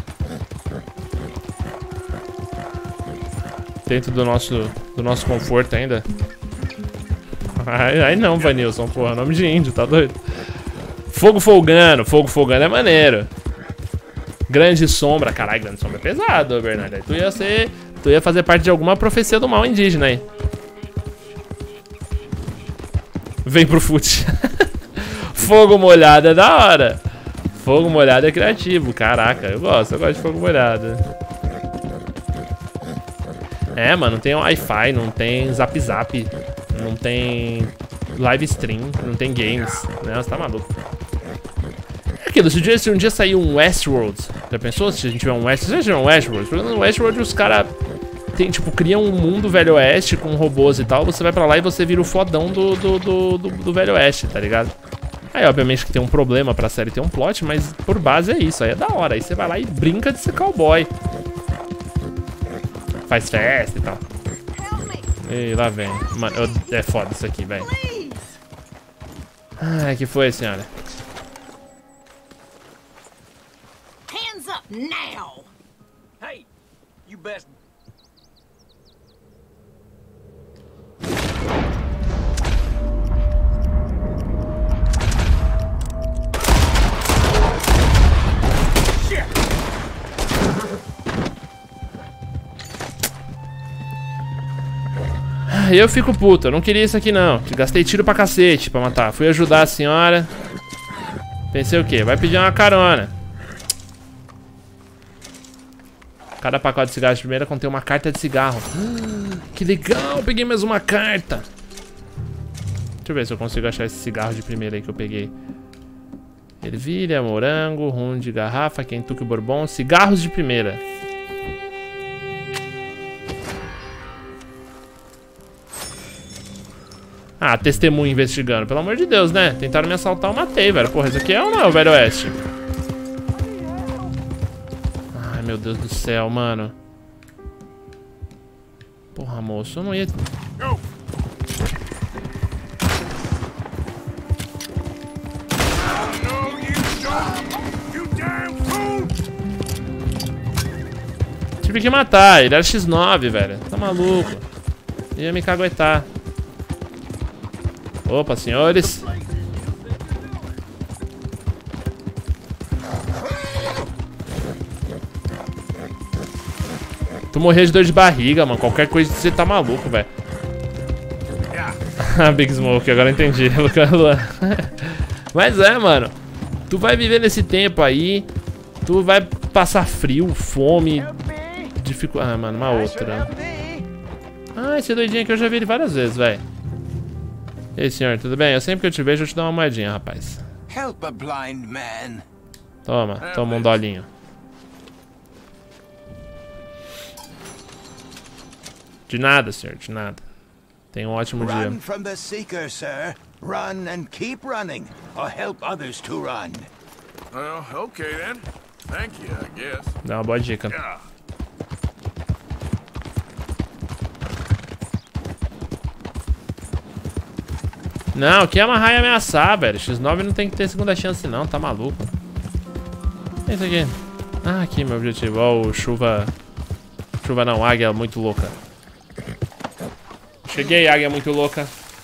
Dentro do nosso, do nosso conforto ainda. Aí, aí não, Vanilson, porra. Nome de índio, tá doido? Fogo folgando, fogo folgando é maneiro. Grande sombra, caralho, grande sombra é pesado, Bernardo. Aí tu ia ser, tu ia fazer parte de alguma profecia do mal indígena aí. Vem pro fute. Fogo molhado é da hora. Fogo molhado é criativo, caraca, eu gosto, eu gosto de fogo molhado. É, mano, não tem Wi-Fi, não tem Zap Zap, não tem live stream, não tem games, né? Você tá maluco. É aquilo, se um dia, se um dia sair um Westworld, já pensou se a gente tiver um Westworld? Se a gente tiver um Westworld, porque no Westworld os caras tem, tipo, criam um mundo Velho Oeste com robôs e tal, você vai pra lá e você vira o fodão do, do, do, do, do Velho Oeste, tá ligado? Aí, obviamente, que tem um problema pra série ter um plot, mas por base é isso, aí é da hora. Aí você vai lá e brinca de ser cowboy. Faz festa e tal. E lá vem. Mano, eu, é foda isso aqui, velho. Ai, que foi, senhora? Hands up now! Hey, you best. Eu fico puto, eu não queria isso aqui não. Gastei tiro pra cacete pra matar. Fui ajudar a senhora. Pensei o quê? Vai pedir uma carona. Cada pacote de cigarro de primeira contém uma carta de cigarro. Que legal, peguei mais uma carta. Deixa eu ver se eu consigo achar esse cigarro de primeira aí que eu peguei. Ervilha, morango, rum de garrafa, Kentucky Bourbon, cigarros de primeira. Ah, testemunho investigando. Pelo amor de Deus, né? Tentaram me assaltar, eu matei, velho. Porra, isso aqui é ou não é o Velho Oeste? Ai, meu Deus do céu, mano. Porra, moço, eu não ia... Tive que matar, ele era X nove, velho. Tá maluco. Ele ia me caguetar. Opa, senhores. Tu morrer de dor de barriga, mano. Qualquer coisa você tá maluco, velho. Ah, Big Smoke, agora eu entendi. Mas é, mano. Tu vai viver nesse tempo aí. Tu vai passar frio, fome, dificuldade. Ah, mano, uma outra. Ah, esse doidinho aqui eu já vi ele várias vezes, velho. E aí, senhor, tudo bem? Eu sempre que eu te vejo eu te dou uma moedinha, rapaz. Help a blind man. Toma, toma um dolinho. De nada, senhor, de nada. Tenha um ótimo dia. Run from the seeker, sir. Run and keep running, or help others to run. Well, okay then. Thank you, I guess. Dá uma boa dica. Yeah. Não, que amarrar e ameaçar, velho. X nove não tem que ter segunda chance, não. Tá maluco. É isso aqui. Ah, aqui meu objetivo. Ó, o chuva... Chuva não, águia muito louca. Cheguei, águia muito louca.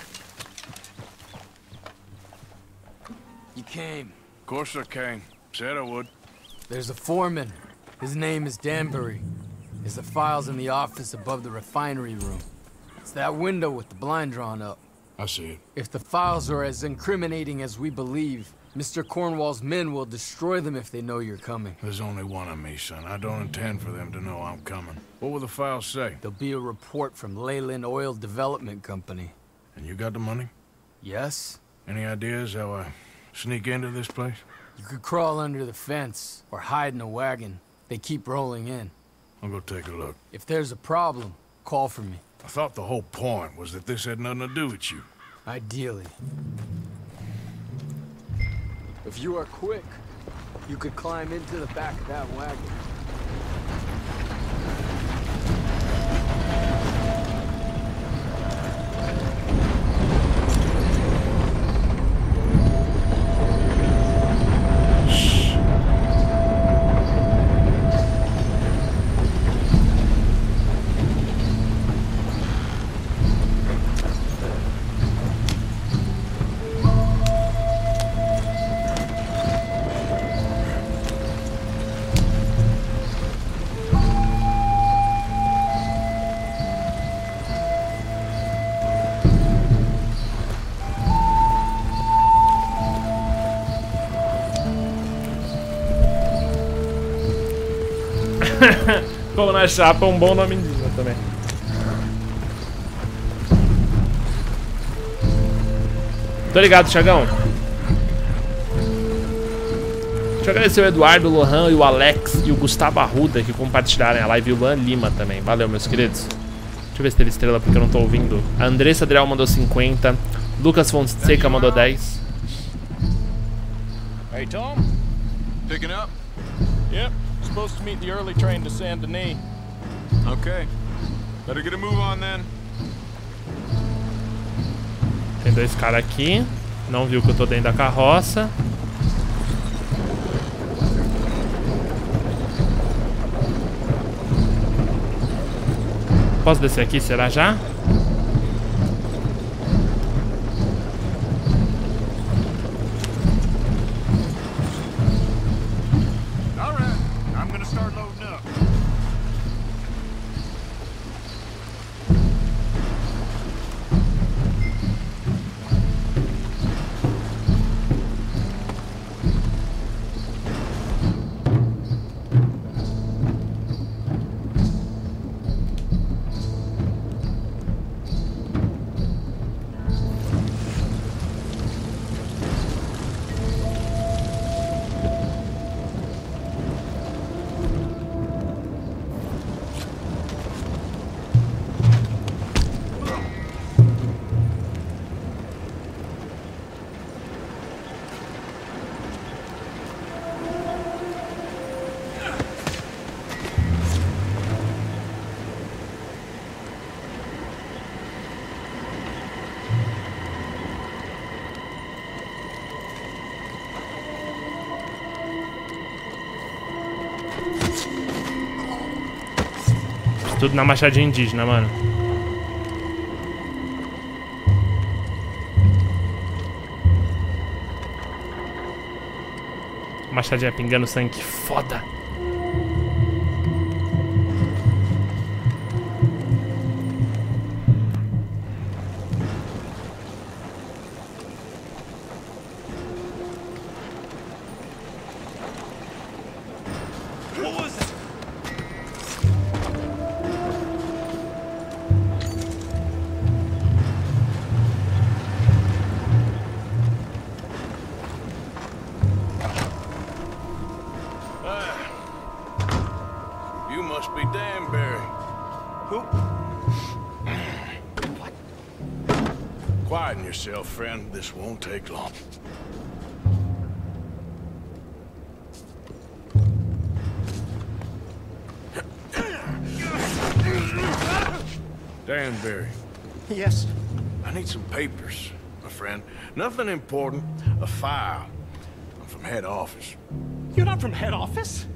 You came. Of course I came. Said I would. There's a foreman. His name is Danbury. There's the files in the office above the refinery room. It's that window with the blind drawn up. I see it. If the files are as incriminating as we believe, Mister Cornwall's men will destroy them if they know you're coming. There's only one of me, son. I don't intend for them to know I'm coming. What will the files say? There'll be a report from Leyland Oil Development Company. And you got the money? Yes? Any ideas how I sneak into this place? You could crawl under the fence or hide in a wagon. They keep rolling in. I'll go take a look. If there's a problem, call for me. I thought the whole point was that this had nothing to do with you. Ideally. If you are quick, you could climb into the back of that wagon. Pão na chapa é um bom nome indígena também. Tô ligado, Thiagão. Deixa eu agradecer o Eduardo, o Lohan e o Alex e o Gustavo Arruda que compartilharam a live e o Luan Lima também. Valeu, meus queridos. Deixa eu ver se teve estrela porque eu não tô ouvindo. A Andressa Adriel mandou cinquenta. Lucas Fonseca mandou dez. Hey, Tom? Picking up? Yep. Supposed to meet the early train to Saint Denis. Okay. Better get a move on then. Tem dois caras aqui. Não viu que eu tô dentro da carroça. Posso descer aqui, será já? Tudo na machadinha indígena, mano. Machadinha pingando sangue, que foda. Quieten yourself, friend. This won't take long. Danbury. Yes? I need some papers, my friend. Nothing important. A file. I'm from head office. You're not from head office?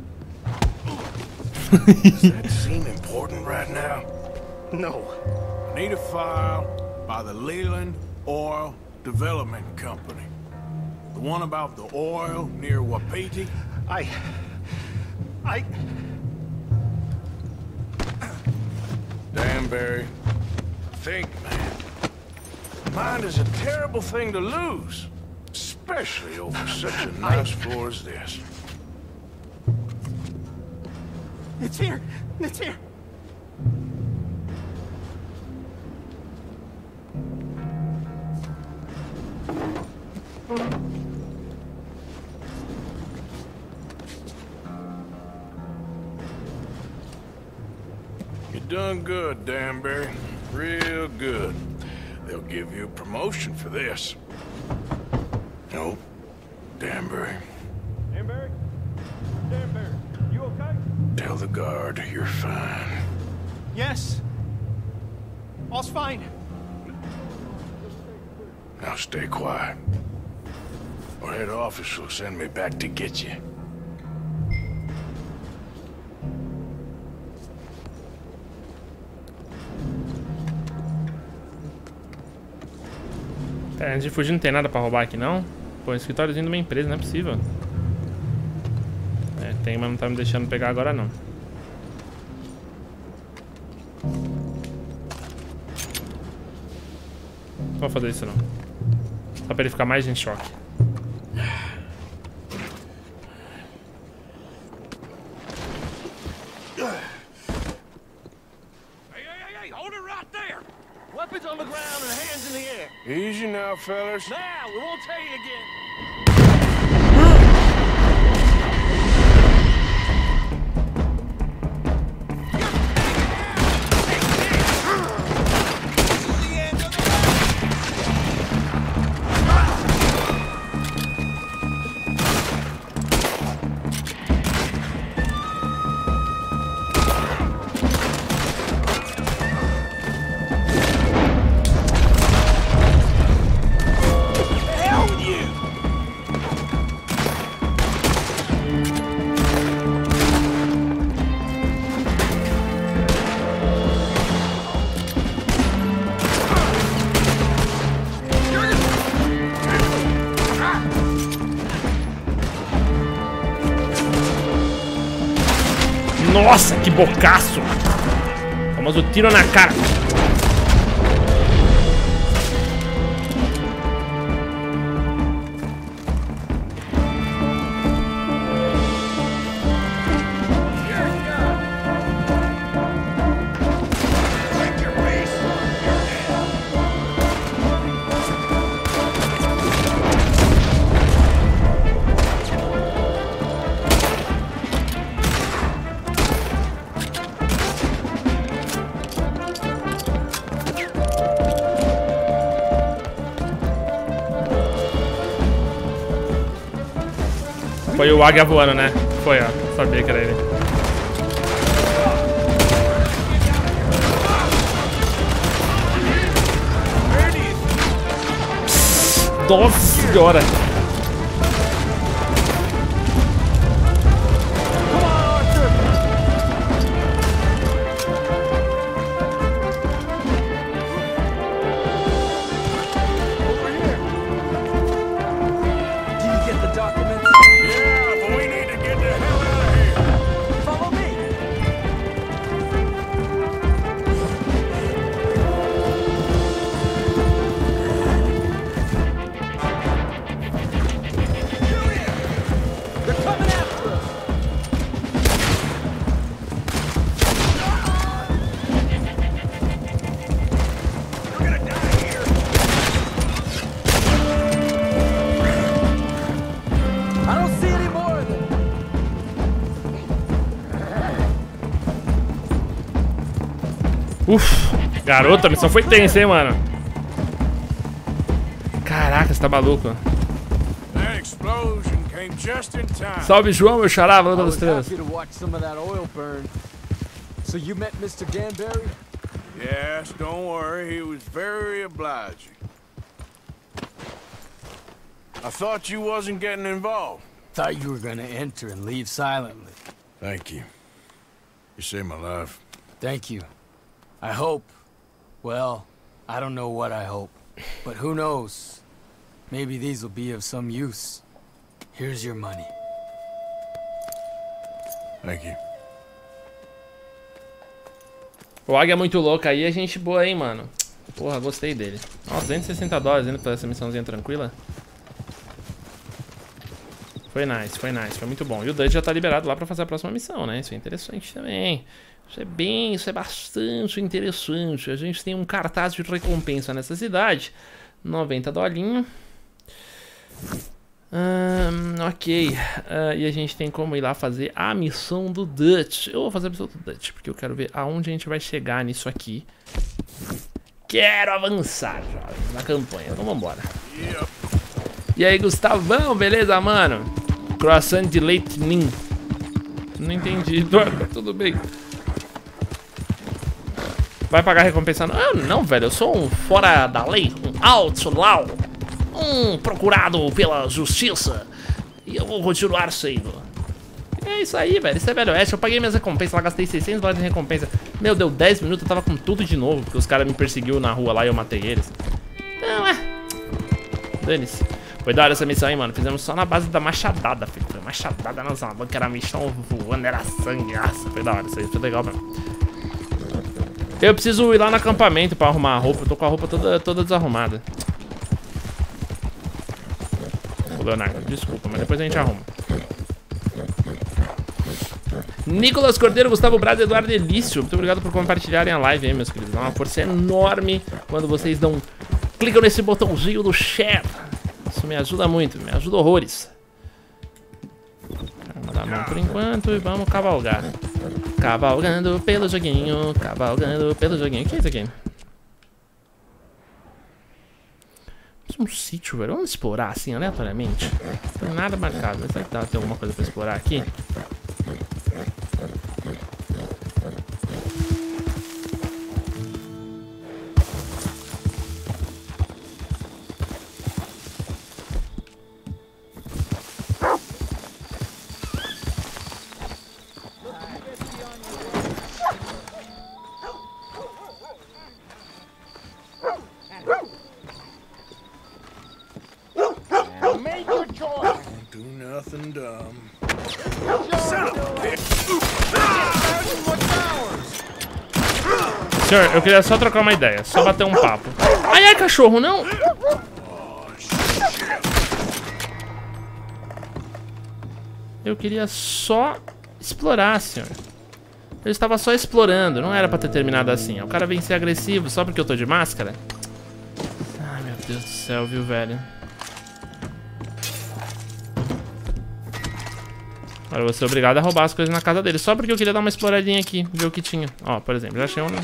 Does that seem important right now? No. I need a file by the Leland Oil Development Company. The one about the oil near Wapiti? I... I... Danbury, think, man. Mind is a terrible thing to lose, especially over such a nice floor as this. It's here! It's here! You done good, Danbury. Real good. They'll give you a promotion for this. No, Danbury. Danbury? Danbury, you okay? Tell the guard you're fine. Yes. All's fine. Now stay quiet. Or head office will send me back to get you. É, antes de fugir não tem nada pra roubar aqui não. Pô, um escritóriozinho de uma empresa, não é possível. É, tem, mas não tá me deixando pegar agora não. Não vou fazer isso não. Só pra ele ficar mais em choque. Weapons on the ground and hands in the air. Easy now, fellas. Now, we won't tell you again. Nossa, que bocaço! O famoso tiro na cara. Foi o águia voando, né? Foi, ó. Sabia que era ele. Nossa senhora! Uf, garota, a missão foi tensa, hein, mano. Caraca, você tá maluco. Salve, João, meu xará, valeu pelas estrelas. So you met Mister Ganberry? Yes, don't worry, he was very obliging. I thought you wasn't getting involved. Thought you were gonna enter and leave silently. Thank you. You saved my life. Thank you. I hope. Well, I don't know what I hope. But who knows? Maybe these will be of some use. Here's your money. Thank you. O Águia é muito louco aí, é gente boa, hein, mano. Porra, gostei dele. Ó, duzentos e sessenta dólares indo pra essa missãozinha tranquila. Foi nice, foi nice, foi muito bom. E o Dutch já tá liberado lá pra fazer a próxima missão, né? Isso é interessante também. Isso é bem, isso é bastante interessante. A gente tem um cartaz de recompensa nessa cidade. noventa dolinho. Um, ok. Uh, e a gente tem como ir lá fazer a missão do Dutch. Eu vou fazer a missão do Dutch, porque eu quero ver aonde a gente vai chegar nisso aqui. Quero avançar, jovens, na campanha. Então vambora. E aí, Gustavão, beleza, mano? Croissant de leite ninho. Não entendi, Eduardo, tudo bem. Vai pagar a recompensa? Não, não, velho, eu sou um fora da lei, um alto lau, um procurado pela justiça. E eu vou continuar sendo. É isso aí, velho, isso é velho oeste. Eu paguei minhas recompensas lá, gastei seiscentos dólares de recompensa. Meu, deu dez minutos, eu tava com tudo de novo, porque os caras me perseguiu na rua lá e eu matei eles. Então, é. Dane-se. Foi da hora essa missão, hein, mano. Fizemos só na base da machadada, filho. Foi machadada na zona, que era missão voando, era sangue. Nossa, foi da hora, isso aí foi legal mesmo. Eu preciso ir lá no acampamento pra arrumar a roupa. Eu tô com a roupa toda, toda desarrumada. Ô, Leonardo, desculpa, mas depois a gente arruma. Nicolas Cordeiro, Gustavo Braz, Eduardo Elício. Muito obrigado por compartilharem a live aí, meus queridos. Dá uma força enorme quando vocês dão... Clicam nesse botãozinho do share. Isso me ajuda muito, me ajuda horrores. Vamos dar a mão por enquanto e vamos cavalgar. Cavalgando pelo joguinho, cavalgando pelo joguinho. O que é isso aqui? Isso é um sítio, velho. Vamos explorar assim, aleatoriamente. Não tem nada marcado. Será que dá, tem alguma coisa pra explorar aqui? Senhor, eu queria só trocar uma ideia, só bater um papo. Ai, ai, cachorro, não! Eu queria só explorar, senhor. Eu estava só explorando, não era pra ter terminado assim. O cara vem ser agressivo só porque eu tô de máscara? Ai, meu Deus do céu, viu, velho? Agora eu vou ser obrigado a roubar as coisas na casa dele. Só porque eu queria dar uma exploradinha aqui, ver o que tinha. Ó, por exemplo, já achei um...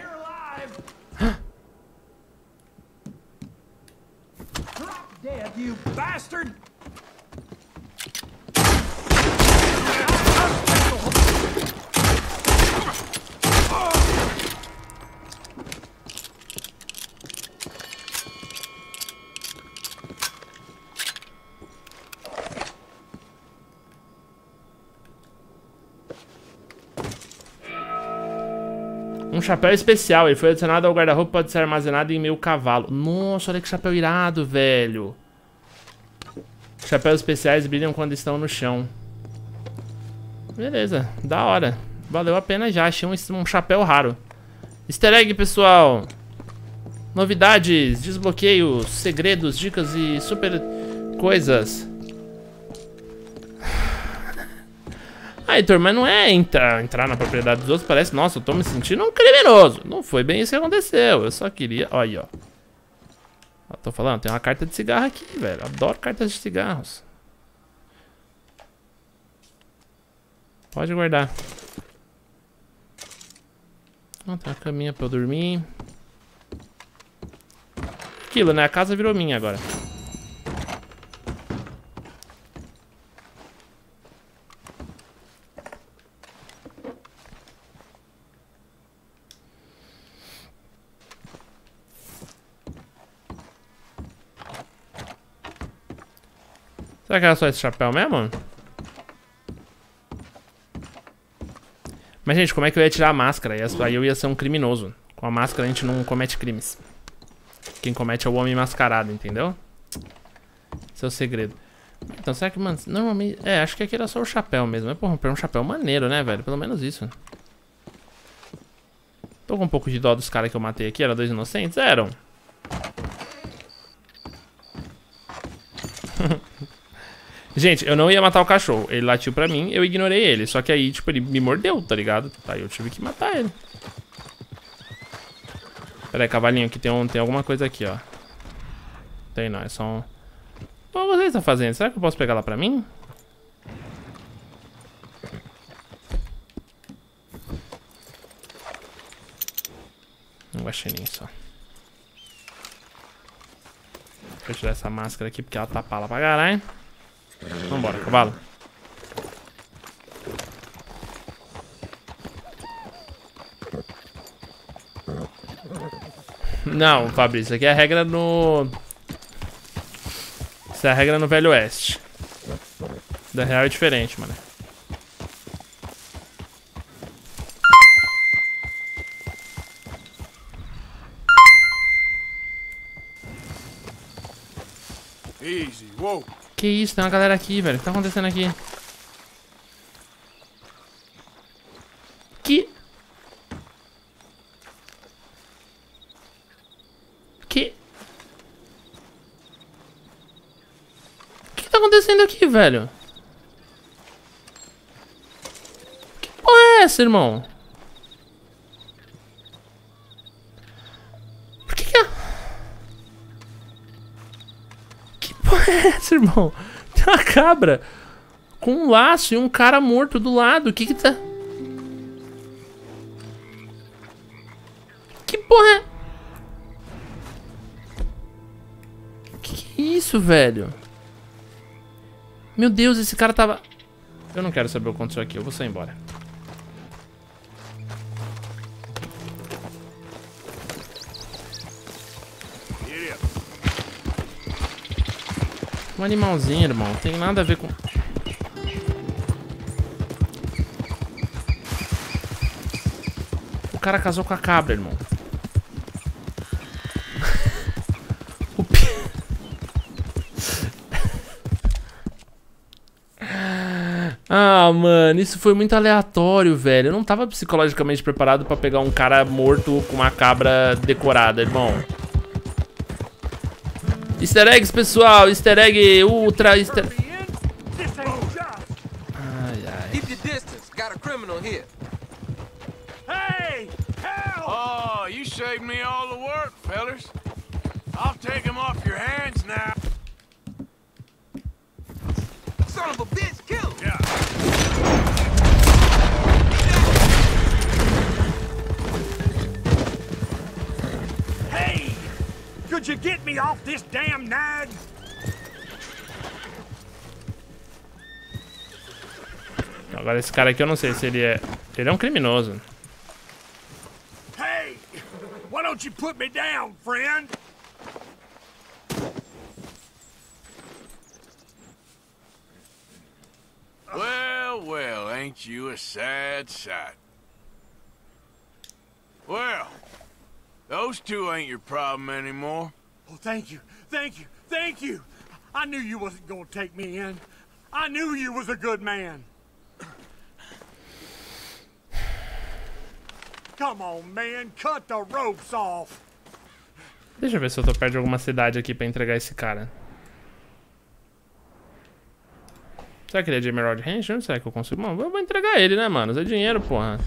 Um chapéu especial, ele foi adicionado ao guarda-roupa, pode ser armazenado em meu cavalo. Nossa, olha que chapéu irado, velho. Chapéus especiais brilham quando estão no chão. Beleza, da hora. Valeu a pena já, achei um, um chapéu raro. Easter egg, pessoal. Novidades, desbloqueios, segredos, dicas e super coisas. Ah, Heitor, mas não é entrar, entrar na propriedade dos outros, parece, nossa, eu tô me sentindo um criminoso. Não foi bem isso que aconteceu, eu só queria, olha aí, ó. Eu tô falando, tem uma carta de cigarro aqui, velho, adoro cartas de cigarros. Pode guardar. Ah, tem uma caminha pra eu dormir. Aquilo, né? A casa virou minha agora. Será que era só esse chapéu mesmo? Mas, gente, como é que eu ia tirar a máscara? Aí eu ia ser um criminoso. Com a máscara a gente não comete crimes. Quem comete é o homem mascarado, entendeu? Esse é o segredo. Então, será que, mano, normalmente... É, acho que aqui era só o chapéu mesmo. Mas, porra, um chapéu maneiro, né, velho? Pelo menos isso. Tô com um pouco de dó dos caras que eu matei aqui. Eram dois inocentes? Eram. Gente, eu não ia matar o cachorro. Ele latiu pra mim, eu ignorei ele. Só que aí, tipo, ele me mordeu, tá ligado? Aí eu tive que matar ele. Pera aí, cavalinho, aqui tem, um, tem alguma coisa aqui, ó. Tem não, é só um... O que você está fazendo? Será que eu posso pegar lá pra mim? Um guaxinim só. Deixa eu tirar essa máscara aqui porque ela tá pala pra caralho. Vambora, cavalo. Não, Fabrício, isso aqui é a regra no... Isso é a regra no Velho Oeste. Da real é diferente, mano. Easy, whoa. Que isso, tem uma galera aqui, velho. O que tá acontecendo aqui? Que... Que... O que tá acontecendo aqui, velho? Que porra é essa, irmão? Por que que... Que porra é essa, irmão? Tem uma cabra com um laço e um cara morto do lado. O que que tá... Que porra é... Que que é isso, velho? Meu Deus, esse cara tava... Eu não quero saber o que aconteceu aqui, eu vou sair embora. Um animalzinho, irmão. Não tem nada a ver com... O cara casou com a cabra, irmão. O pi... Ah, mano, isso foi muito aleatório, velho. Eu não tava psicologicamente preparado pra pegar um cara morto com uma cabra decorada, irmão. Easter eggs, pessoal. Easter egg ultra... Easter... Ai, ai. Keep your distance. Got a criminal here. Hey! Help! Oh, you saved me all the work, fellas. I'll take him off your hands now. Son of a bitch, kill him! Yeah. Hey! Could you get me off this damn nag? Agora esse cara aqui eu não sei se ele é... Ele é um criminoso. Hey! Why don't you put me down, friend? Well, well, ain't you a sad sight? Well, those two ain't your problem anymore. Oh, thank you, thank you, thank you. I knew you wasn't gonna take me in. I knew you was a good man. Come on, man, cut the ropes off. Deixa eu ver se eu tô perto de alguma cidade aqui pra entregar esse cara. Será que ele é de Emerald Range? Não será que eu consigo? Bom, eu vou entregar ele, né, mano? Isso é dinheiro, porra.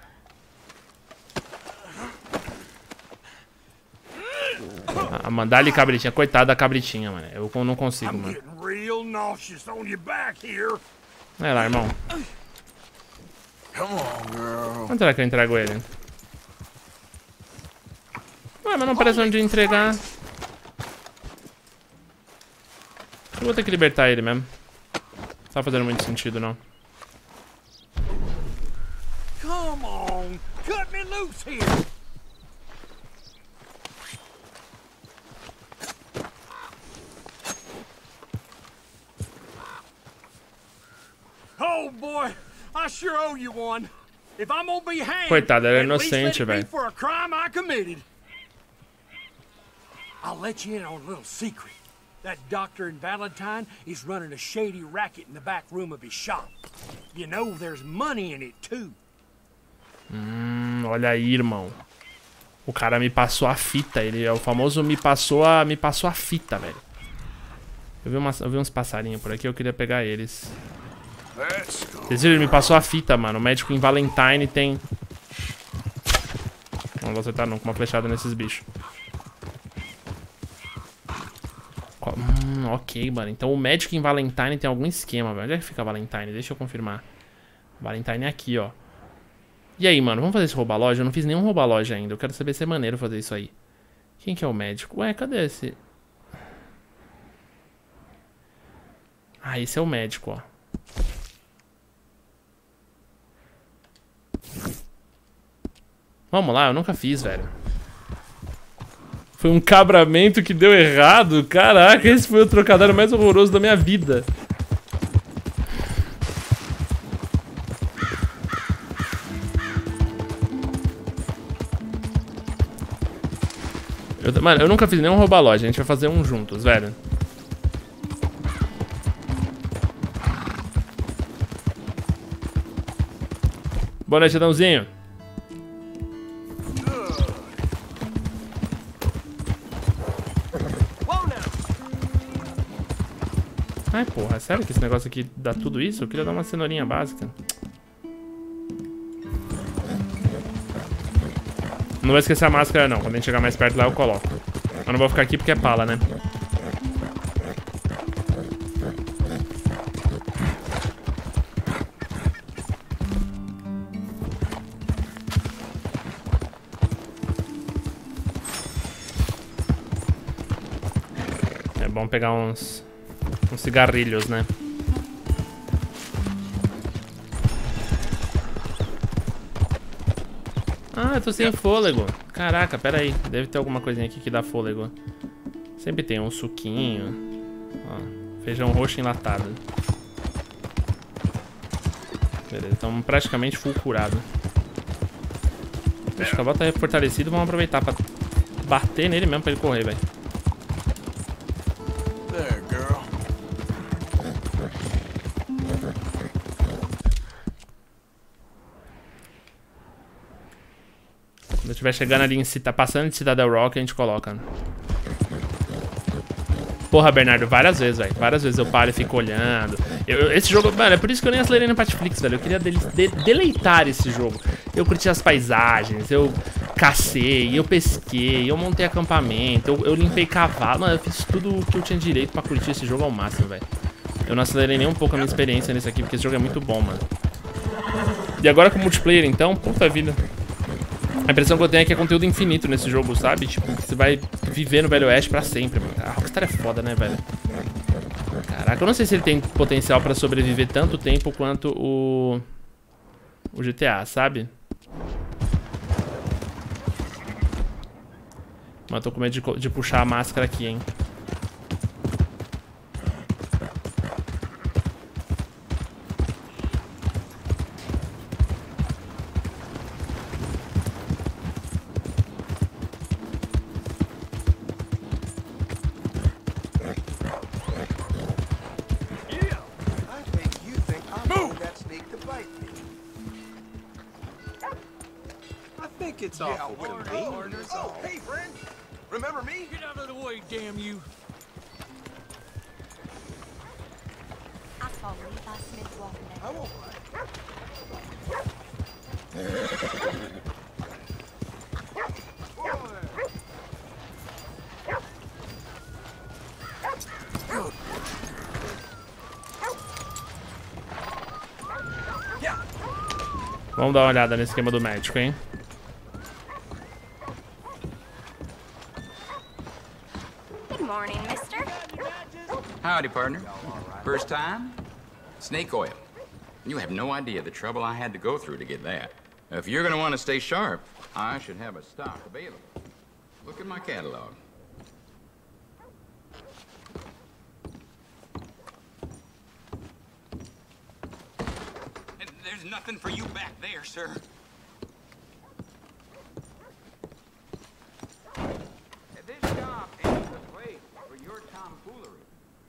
Ah, mandar ali cabritinha. Coitado da cabritinha, mano. Eu não consigo, mano. Vai lá, irmão. Onde será que eu entrego ele? Ué, mas não parece onde entregar. Eu vou ter que libertar ele mesmo. Não tá fazendo muito sentido, não. Come on, cut me loose here. Oh boy, I sure owe you one. If I'm gonna be hanged, coitado, era at least let inocente, it be velho. for a crime I committed. I'll let you in on a little secret. That doctor in Valentine is running a shady racket in the back room of his shop. You know there's money in it too. Hum, olha aí, irmão. O cara me passou a fita. Ele é o famoso me passou a, me passou a fita, velho. Eu vi, umas, eu vi uns passarinhos por aqui, eu queria pegar eles. Vocês viram? Ele me passou a fita, mano. O médico em Valentine tem... Não vou acertar não, com uma flechada nesses bichos. Hum, ok, mano. Então o médico em Valentine tem algum esquema, velho. Onde é que fica Valentine? Deixa eu confirmar. Valentine é aqui, ó. E aí, mano, vamos fazer esse rouba-loja? Eu não fiz nenhum rouba-loja ainda. Eu quero saber se é maneiro fazer isso aí. Quem que é o médico? Ué, cadê esse? Ah, esse é o médico, ó. Vamos lá, eu nunca fiz, velho. Foi um cabramento que deu errado. Caraca, esse foi o trocadilho mais horroroso da minha vida. Eu, mano, eu nunca fiz nenhum rouba-loja. A gente vai fazer um juntos, velho. Boa noite, Adãozinho. Ai, porra, sério que esse negócio aqui dá tudo isso? Eu queria dar uma cenourinha básica. Não vou esquecer a máscara, não. Quando a gente chegar mais perto lá, eu coloco. Mas não vou ficar aqui porque é pala, né? É bom pegar uns... uns cigarrilhos, né? Ah, eu tô sem fôlego. Caraca, pera aí. Deve ter alguma coisinha aqui que dá fôlego. Sempre tem um suquinho. Ó, feijão roxo enlatado. Beleza, estamos praticamente full curado. Acho que a volta é fortalecido. Vamos aproveitar pra bater nele mesmo pra ele correr, velho. Quando estiver chegando ali em Cita, passando de Citadel Rock, a gente coloca. Porra, Bernardo, várias vezes, velho. Várias vezes eu paro e fico olhando. Eu, esse jogo, mano, é por isso que eu nem acelerei no Patflix, velho. Eu queria de, de, deleitar esse jogo. Eu curti as paisagens, eu cacei, eu pesquei, eu montei acampamento, eu, eu limpei cavalo. Mano, eu fiz tudo o que eu tinha direito pra curtir esse jogo ao máximo, velho. Eu não acelerei nem um pouco a minha experiência nesse aqui, porque esse jogo é muito bom, mano. E agora com o multiplayer, então, puta vida. A impressão que eu tenho é que é conteúdo infinito nesse jogo, sabe? Tipo, você vai viver no Velho Oeste pra sempre, mano. A Rockstar é foda, né, velho? Caraca, eu não sei se ele tem potencial pra sobreviver tanto tempo quanto o... o G T A, sabe? Mas eu tô com medo de, de puxar a máscara aqui, hein? It's awful convenient. Oh, hey, friend. Remember me? Get out of the way, damn you. I saw Levi Smith walking down. I won't Vamos dar uma olhada nesse esquema do médico, hein? morning, mister. Howdy, partner. First time? Snake oil. You have no idea the trouble I had to go through to get that. If you're gonna want to stay sharp, I should have a stock available. Look at my catalog. And there's nothing for you back there, sir. This job ain't the place for your tomfoolery.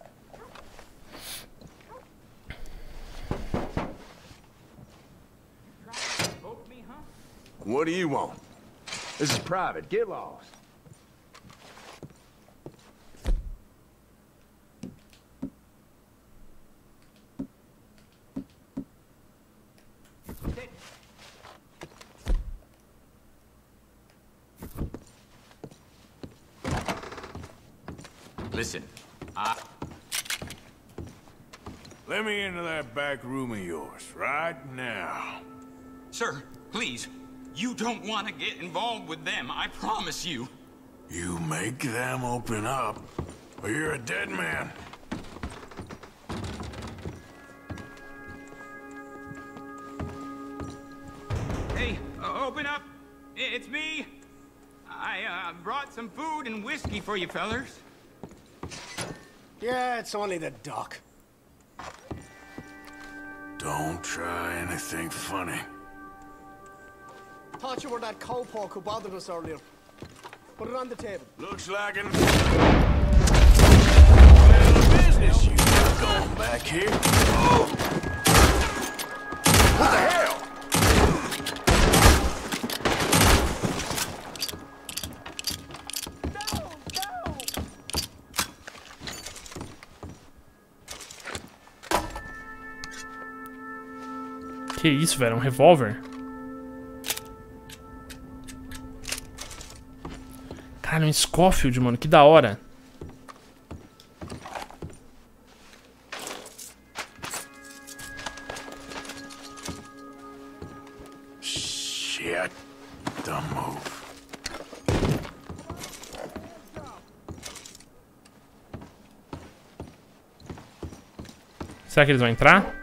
What do you want? This is private. Get lost. Listen, I... Let me into that back room of yours, right now. Sir, please. You don't want to get involved with them, I promise you. You make them open up, or you're a dead man. Hey, uh, open up. It's me. I uh, brought some food and whiskey for you fellers. Yeah, it's only the doc. Don't try anything funny. Thought you were that cowpoke who bothered us earlier. Put it on the table. Looks like an... business you got going back here. Oh. What the hell? Que isso, velho? Um revólver? Cara, um Scofield, mano. Que da hora. Shit. Don't move. Será que eles vão entrar?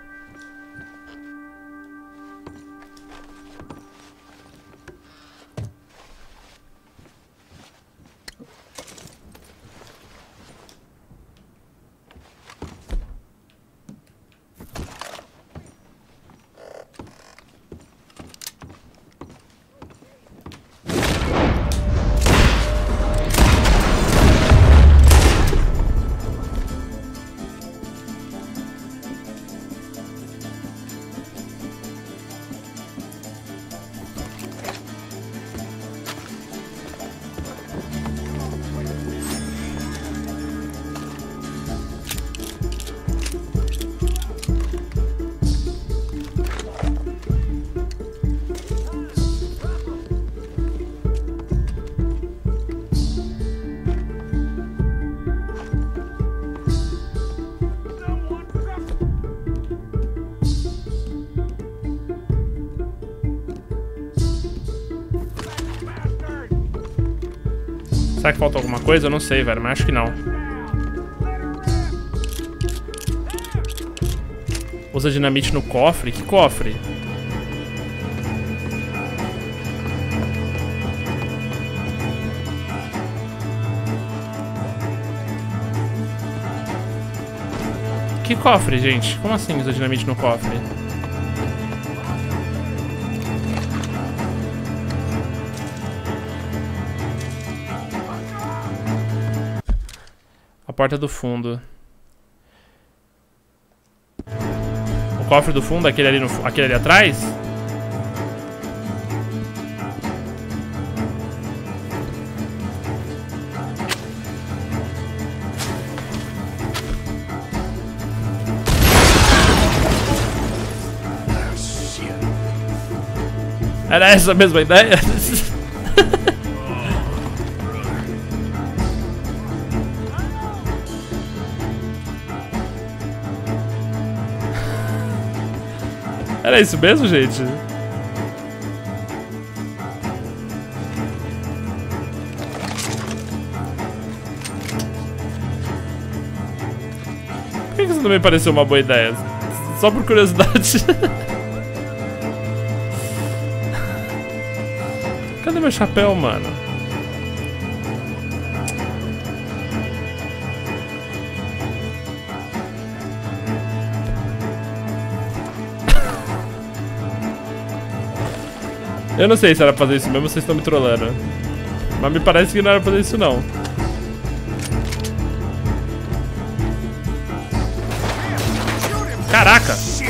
Será que falta alguma coisa? Eu não sei, velho, mas acho que não. Usa dinamite no cofre? Que cofre? Que cofre, gente? Como assim usa dinamite no cofre? A porta do fundo. O cofre do fundo, aquele ali, no, aquele ali atrás? Era essa a mesma ideia? Era isso mesmo, gente? Por que isso não me pareceu uma boa ideia? Só por curiosidade. Cadê meu chapéu, mano? Eu não sei se era pra fazer isso mesmo ou vocês estão me trollando. Mas me parece que não era pra fazer isso não. Caraca!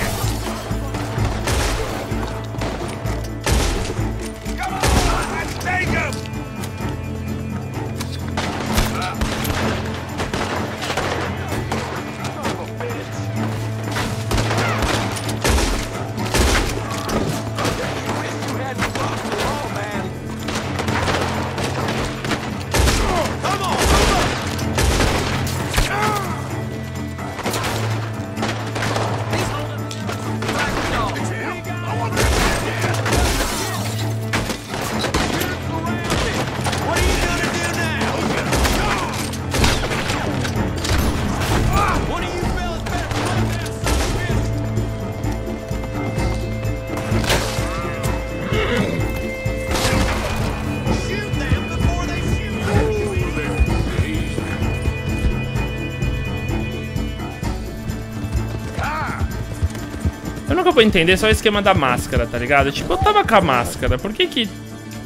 Eu nunca vou entender só o esquema da máscara, tá ligado? Tipo, eu tava com a máscara, por que que...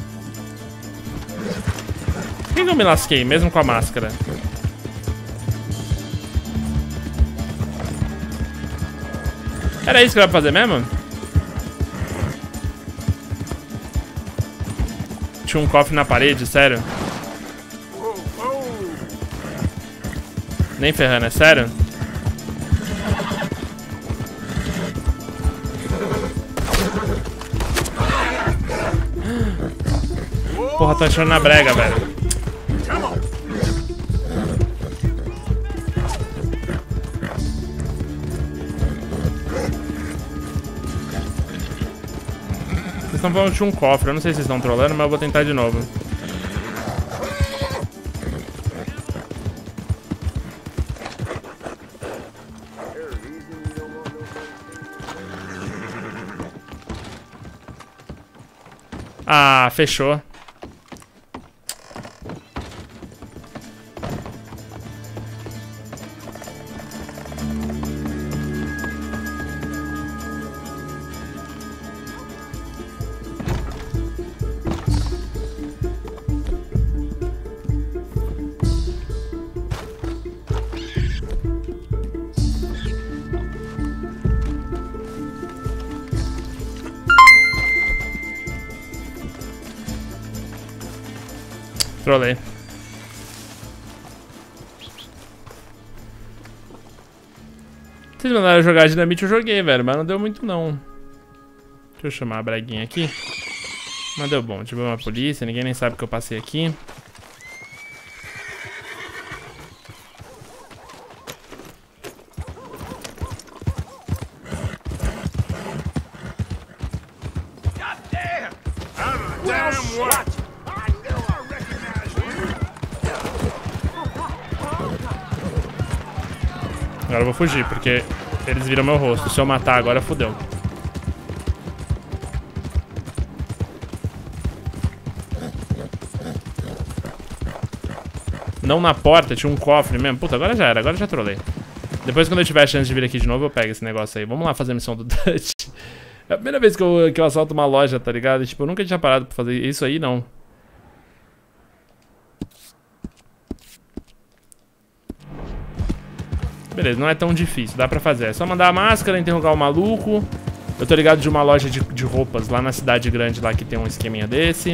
Por que que eu me lasquei, mesmo com a máscara? Era isso que eu ia fazer mesmo? Tinha um cofre na parede, sério? Nem ferrando, é sério? Porra, tô achando na brega, velho. Vocês estão falando que tinha um cofre. Eu não sei se vocês estão trolando, mas eu vou tentar de novo. Ah, fechou. Trolei. Vocês mandaram eu jogar dinamite, eu joguei, velho, mas não deu muito não. Deixa eu chamar a breguinha aqui. Mas deu bom, tive uma polícia, ninguém nem sabe que eu passei aqui. Agora eu vou fugir, porque eles viram meu rosto. Se eu matar agora, fodeu. Não na porta, tinha um cofre mesmo. Puta, agora já era, agora já trolei. Depois, quando eu tiver a chance de vir aqui de novo, eu pego esse negócio aí. Vamos lá fazer a missão do Dutch. É a primeira vez que eu, que eu assalto uma loja, tá ligado? Tipo, eu nunca tinha parado pra fazer isso aí, não. Beleza, não é tão difícil, dá pra fazer. É só mandar a máscara, interrogar o maluco. Eu tô ligado de uma loja de, de roupas lá na cidade grande, lá que tem um esqueminha desse.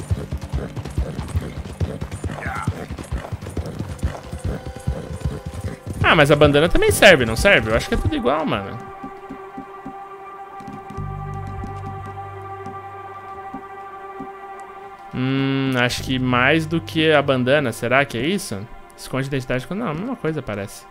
Ah, mas a bandana também serve, não serve? Eu acho que é tudo igual, mano. Hum, acho que mais do que a bandana, será que é isso? Esconde identidade com... Não, a mesma coisa parece.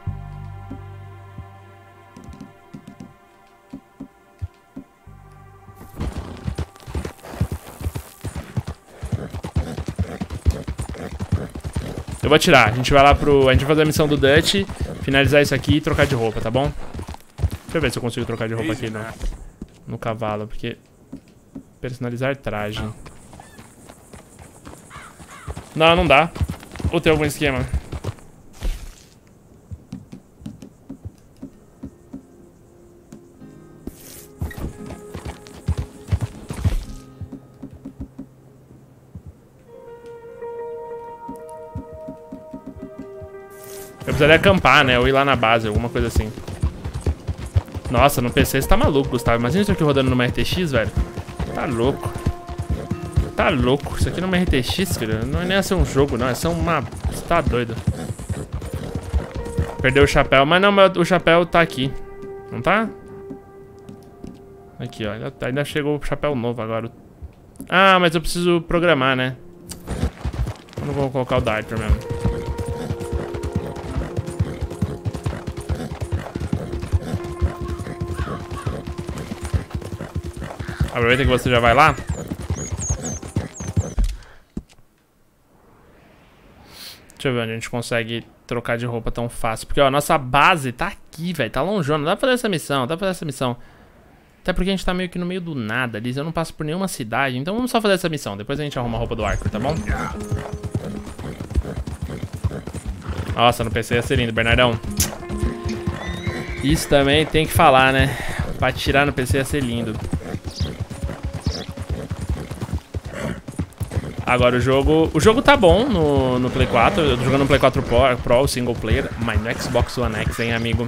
Eu vou atirar. A gente vai lá pro... A gente vai fazer a missão do Dutch, finalizar isso aqui e trocar de roupa, tá bom? Deixa eu ver se eu consigo trocar de roupa aqui no, no cavalo, porque... Personalizar traje. Não, não dá. Ou tem algum esquema? Eu precisaria acampar, né? Ou ir lá na base, alguma coisa assim. Nossa, no P C você tá maluco, Gustavo. Imagina isso aqui rodando numa R T X, velho. Tá louco. Tá louco. Isso aqui numa R T X, filho. Não é nem ser um jogo, não. É só uma... Você tá doido. Perdeu o chapéu. Mas não, meu, o chapéu tá aqui. Não tá? Aqui, ó. Ainda, ainda chegou o chapéu novo agora. Ah, mas eu preciso programar, né? Eu não vou colocar o da Arthur mesmo. Aproveita que você já vai lá. Deixa eu ver onde a gente consegue trocar de roupa tão fácil. Porque, ó, a nossa base tá aqui, velho. Tá longeona. Não dá pra fazer essa missão. Dá pra fazer essa missão. Até porque a gente tá meio que no meio do nada, Liz. Eu não passo por nenhuma cidade. Então vamos só fazer essa missão. Depois a gente arruma a roupa do Arthur, tá bom? Nossa, no P C ia ser lindo, Bernardão. Isso também tem que falar, né? Pra tirar no P C ia ser lindo. Agora o jogo... O jogo tá bom no, no Play quatro. Eu tô jogando no Play quatro Pro, Pro single player. Mas no Xbox One X, hein, amigo?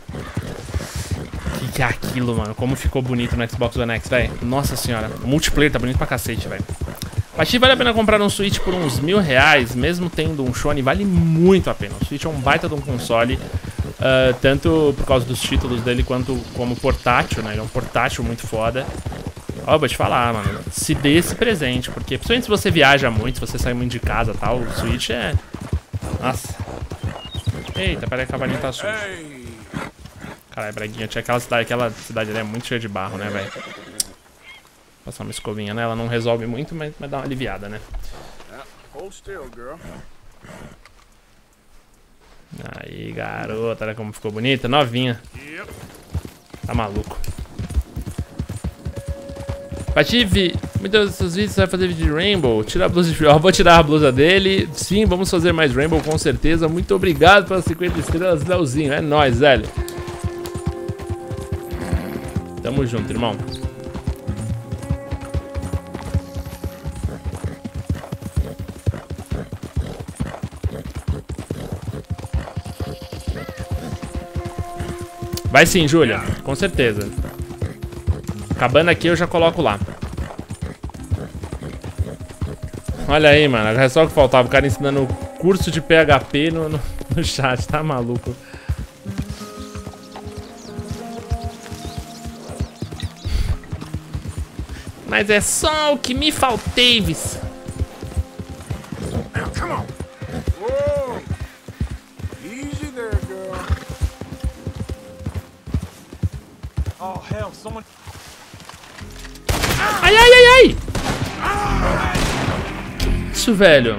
Que que é aquilo, mano? Como ficou bonito no Xbox One X, velho. Nossa senhora. O multiplayer tá bonito pra cacete, velho. Acho que vale a pena comprar um Switch por uns mil reais. Mesmo tendo um Sony, vale muito a pena. O Switch é um baita de um console. Uh, tanto por causa dos títulos dele, quanto como portátil, né? Ele é um portátil muito foda. Ó, vou te falar, mano, se dê esse presente, porque principalmente se você viaja muito, se você sai muito de casa e tal, o Switch é... Nossa. Eita, peraí, que a cavalinha tá sujo. Caralho, Braguinha, tinha aquela cidade, aquela cidade ali é muito cheia de barro, né, velho? Passar uma escovinha nela, não resolve muito, mas, mas dá uma aliviada, né? Aí, garota, olha como ficou bonita, novinha. Tá maluco. Patife, muitos dos seus vídeos você vai fazer vídeo de Rainbow. Tira a blusa de... Ó, vou tirar a blusa dele. Sim, vamos fazer mais Rainbow com certeza. Muito obrigado pelas cinquenta estrelas, Leozinho. É nóis, velho. Tamo junto, irmão. Vai sim, Júlia. Com certeza. Acabando aqui, eu já coloco lá. Olha aí, mano. É só o que faltava. O cara ensinando curso de P H P no, no, no chat. Tá maluco. Mas é só o que me faltava. Come on. Whoa. Easy there, girl. Oh, hell, someone... Ai, ai, ai, ai! Que isso, velho?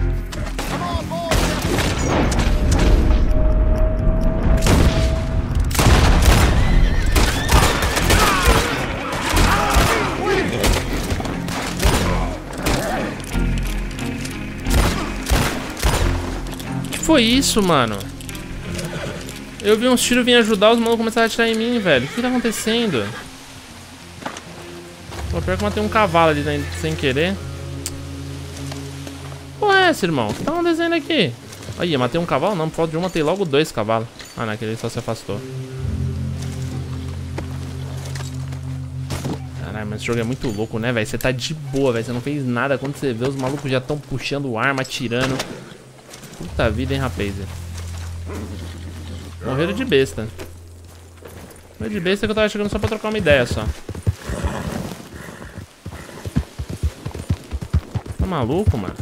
Que foi isso, mano? Eu vi uns tiros vir ajudar, os malucos começaram a atirar em mim, velho. O que tá acontecendo? Pô, pior que eu matei um cavalo ali, né, sem querer. Porra é essa, irmão? O que tá acontecendo aqui? Aí, eu matei um cavalo? Não, por falta de um, matei logo dois cavalos. Ah, não, aquele só se afastou. Caralho, mas esse jogo é muito louco, né, velho? Você tá de boa, velho. Você não fez nada. Quando você vê, os malucos já estão puxando arma, atirando. Puta vida, hein, rapaz? Morreram de besta. Morreram de besta que eu tava chegando só pra trocar uma ideia, só. Tá maluco, mano?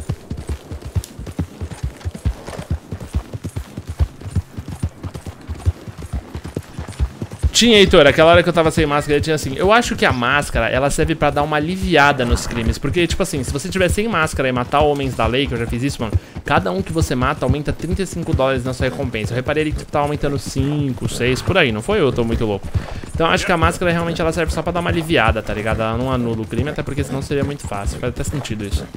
Tinha, Heitor, aquela hora que eu tava sem máscara, tinha assim. Eu acho que a máscara, ela serve pra dar uma aliviada nos crimes. Porque, tipo assim, se você tiver sem máscara e matar homens da lei, que eu já fiz isso, mano, cada um que você mata aumenta trinta e cinco dólares na sua recompensa. Eu reparei que tá aumentando cinco, seis, por aí, não foi eu, eu tô muito louco. Então acho que a máscara realmente ela serve só pra dar uma aliviada, tá ligado? Ela não anula o crime, até porque senão seria muito fácil. Faz até sentido isso.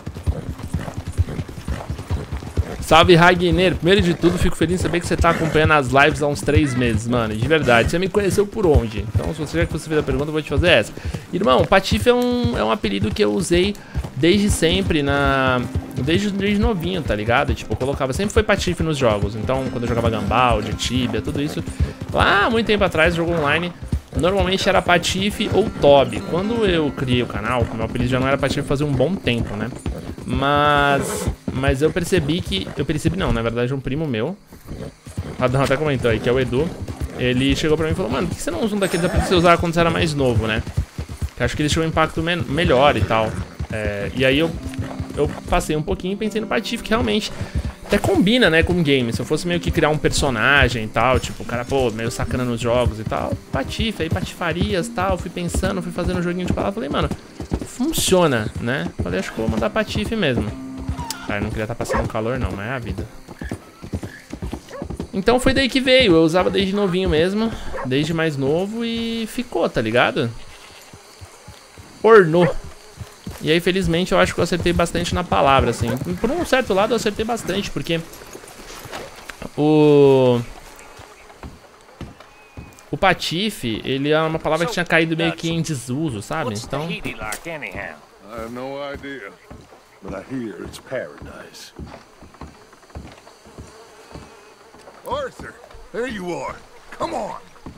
Salve, Ragner. Primeiro de tudo, fico feliz em saber que você tá acompanhando as lives há uns três meses, mano. De verdade. Você me conheceu por onde? Então, se você já que você fez a pergunta, eu vou te fazer essa. Irmão, Patife é um, é um apelido que eu usei desde sempre, na... Desde, desde novinho, tá ligado? Tipo, eu colocava... Sempre foi Patife nos jogos. Então, quando eu jogava Gambal, Tibia, tudo isso... Lá, muito tempo atrás, jogo online... Normalmente era Patife ou Toby. Quando eu criei o canal, meu apelido já não era Patife fazia um bom tempo, né? Mas... Mas eu percebi que... Eu percebi não, na verdade um primo meu... O Adão até comentou aí, que é o Edu. Ele chegou pra mim e falou: mano, por que você não usa um daqueles apelidos que você usava quando você era mais novo, né? Que acho que eles tinham um impacto me melhor e tal. É, e aí eu... Eu passei um pouquinho e pensei no Patife, que realmente... Até combina, né, com o game. Se eu fosse meio que criar um personagem e tal, tipo, o cara, pô, meio sacana nos jogos e tal, Patife, aí patifarias e tal, fui pensando, fui fazendo um joguinho de palavra, falei, mano, funciona, né? Falei, acho que eu vou mandar Patife mesmo. Ah, eu não queria estar passando calor não, mas é a vida. Então foi daí que veio, eu usava desde novinho mesmo, desde mais novo e ficou, tá ligado? Ornou. E aí, felizmente, eu acho que eu acertei bastante na palavra, assim. Por um certo lado, eu acertei bastante, porque... O... O Patife, ele é uma palavra que tinha caído meio que em desuso, sabe? Então... I have no idea, but I hear it's paradise. Arthur, there you are. Come on.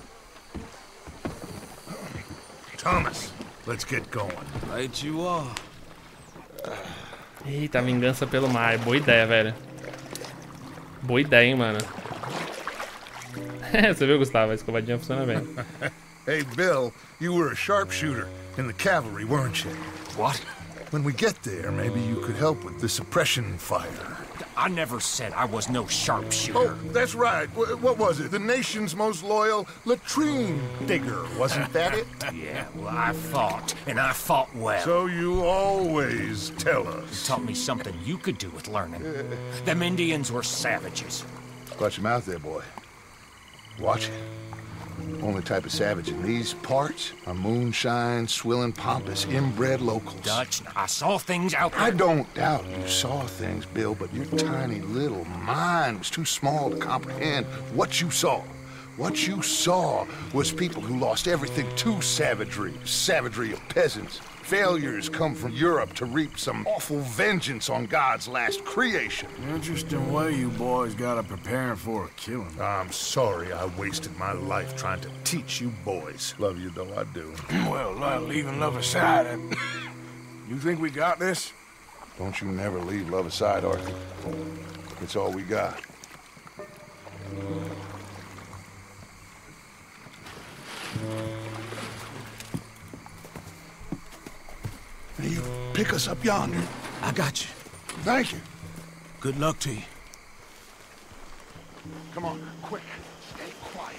Thomas. Let's get going. Right you are. Eita, vingança pelo mar. Boa ideia, velho. Boa ideia, hein, mano. Você viu, Gustavo? A escovadinha funciona bem. Hey, Bill, you were a sharpshooter in the cavalry, weren't you? What? When we get there, maybe you could help with the suppression fire. I never said I was no sharpshooter. Oh, that's right. W what was it? The nation's most loyal latrine digger, wasn't that it? Yeah, well, I fought, and I fought well. So you always tell us. You taught me something you could do with learning. Them Indians were savages. Watch your mouth there, boy. Watch it. Only type of savage in these parts are moonshine, swilling, pompous, inbred locals. Dutch, I saw things out there. I don't doubt you saw things, Bill, but your tiny little mind was too small to comprehend what you saw. What you saw was people who lost everything to savagery, savagery of peasants. Failures come from Europe to reap some awful vengeance on God's last creation. Interesting way you boys got to prepare for a killing. I'm sorry I wasted my life trying to teach you boys. Love you though, I do. Well, uh, leaving love aside, uh, you think we got this? Don't you never leave love aside, Arthur. It's all we got. You pick us up yonder. I got you. Thank you. Good luck to you. Come on, quick. Stay quiet.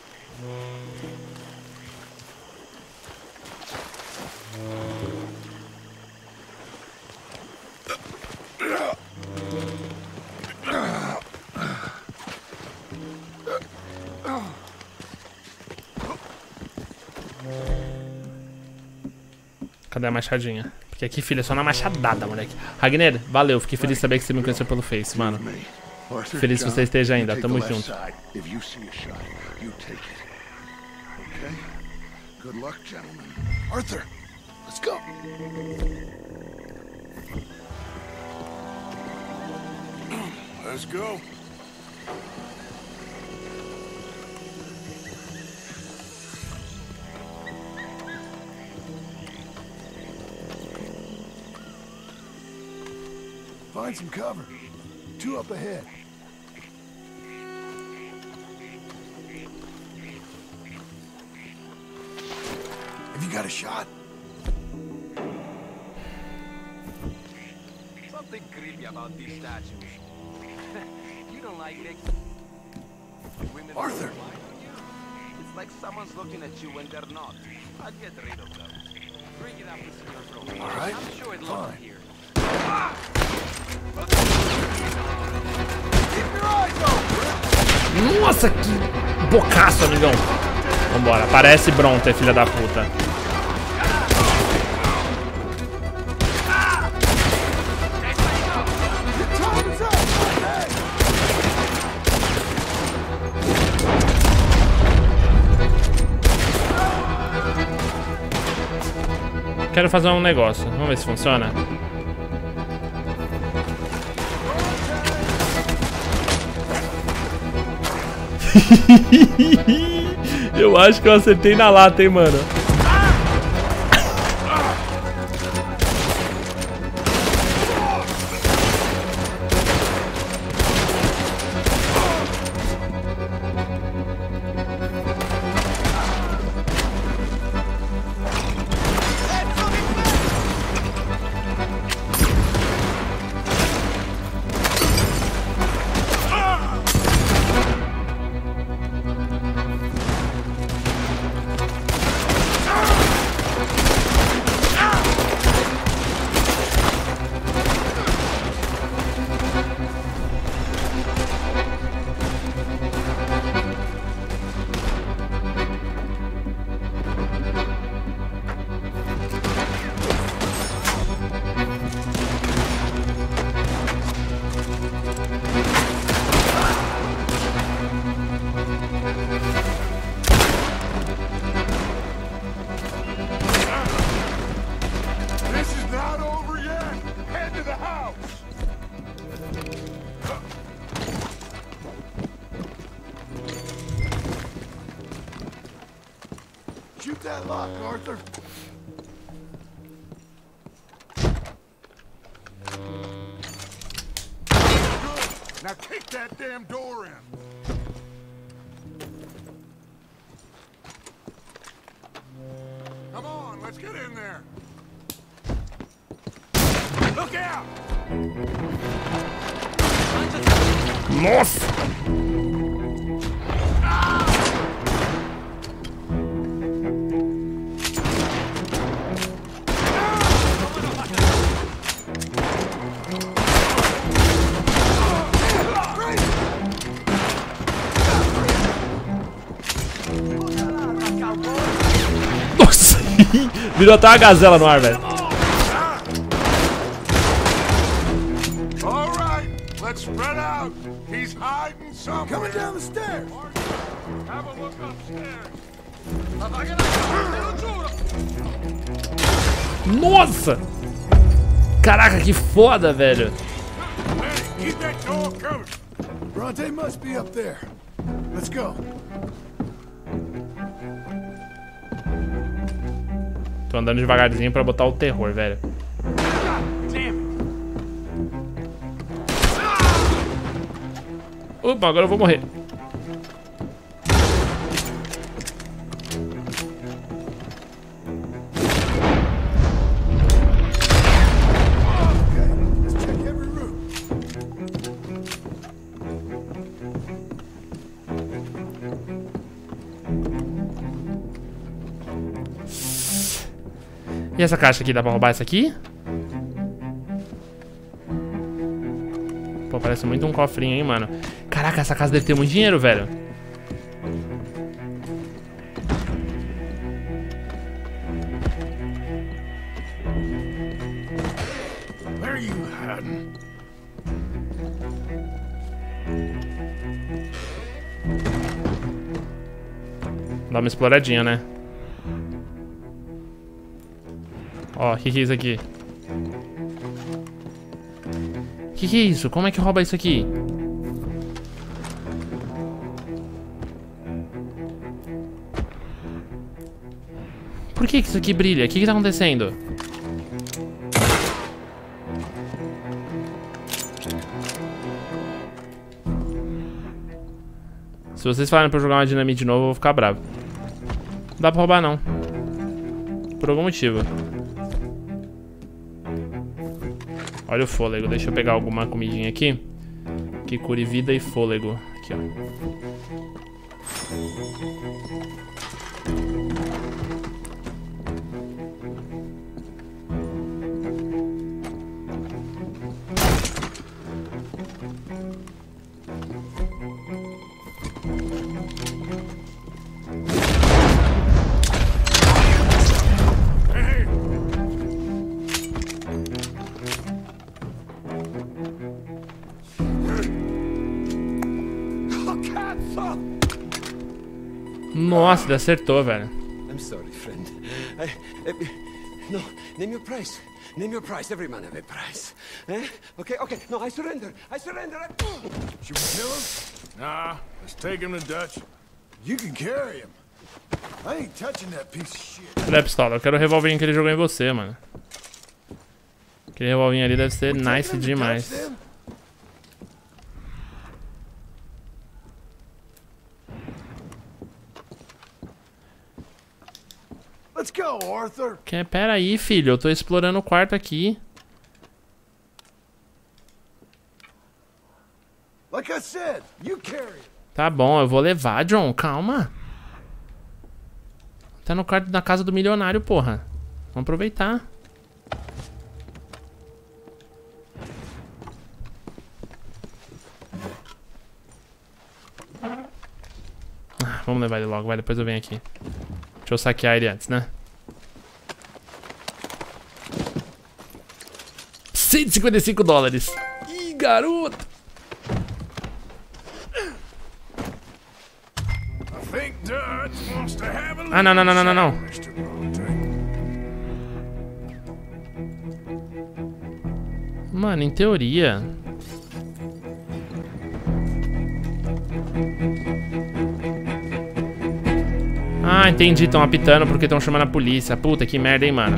Cadê a machadinha? Porque aqui, filho, é só na machadada, moleque. Ragner, valeu. Fiquei feliz de saber que você me conheceu pelo Face, mano. Feliz que você esteja ainda. Tamo junto. Good luck, gentlemen. Arthur, let's go. Let's go. Find some cover. Two up ahead. Have you got a shot? Something creepy about these statues. You don't like it? Women Arthur! It's like someo's looking at you when they're not. I'll get rid of them. Bring it up to your room. All right, I'm sure it fine. looks here. Ah! Nossa, que bocaço, amigão. Vambora, parece Bronte, filha da puta. Quero fazer um negócio. Vamos ver se funciona. Eu acho que eu acertei na lata, hein, mano. Shoot that lock, Arthur. Good. Now kick that damn door in. Come on, let's get in there. Look out! Nossa! Nossa! Virou até uma gazela no ar, velho. All right, let's spread out. He's hiding somewhere. Coming down the stairs. Have a look upstairs. Nossa! Caraca, que foda, velho. Hey, keep that door covered. Bronte must be up there. Let's go. Tô andando devagarzinho pra botar o terror, velho. Opa, agora eu vou morrer. E essa caixa aqui, dá pra roubar essa aqui? Pô, parece muito um cofrinho, hein, mano. Caraca, essa casa deve ter muito dinheiro, velho. Where are you hiding? Dá uma exploradinha, né? Ó, o que que é isso aqui? O que que é isso? Como é que rouba isso aqui? Por que que isso aqui brilha? O que que tá acontecendo? Se vocês falarem pra eu jogar uma dinamite de novo, eu vou ficar bravo. Não dá pra roubar, não. Por algum motivo. Olha o fôlego. Deixa eu pegar alguma comidinha aqui. Que cure vida e fôlego. Aqui, ó. Nossa, ele acertou, velho. I'm sorry, friend. I, I, no, name your price. Name your price. Every man have a price. Eh? Okay, okay. No, I surrender. I surrender. I... Should we kill him? Nah, let's take him to Dutch. You can carry him. I ain't touching that piece of shit. Cadê a pistola? Eu quero o revolvinho que ele jogou em você, mano. Aquele revolvinho ali deve ser nice demais. Let's go, Arthur. Que, pera aí, filho. Eu tô explorando o quarto aqui. Like I said, you carry. Tá bom, eu vou levar, John. Calma. Tá no quarto da casa do milionário, porra. Vamos aproveitar. Ah, vamos levar ele logo, vai. Depois eu venho aqui. Deixa eu saquear ele antes, né? cento e cinquenta e cinco dólares. Ih, garoto. Ah, não, não, não, não, não, não. Mano, em teoria... Ah, entendi. Estão apitando porque estão chamando a polícia. Puta, que merda, hein, mano.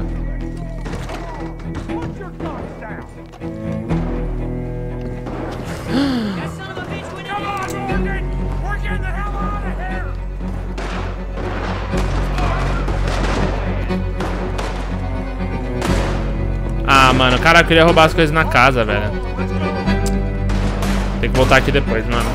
Ah, mano, cara, eu queria roubar as coisas na casa, velho. Tem que voltar aqui depois, mano.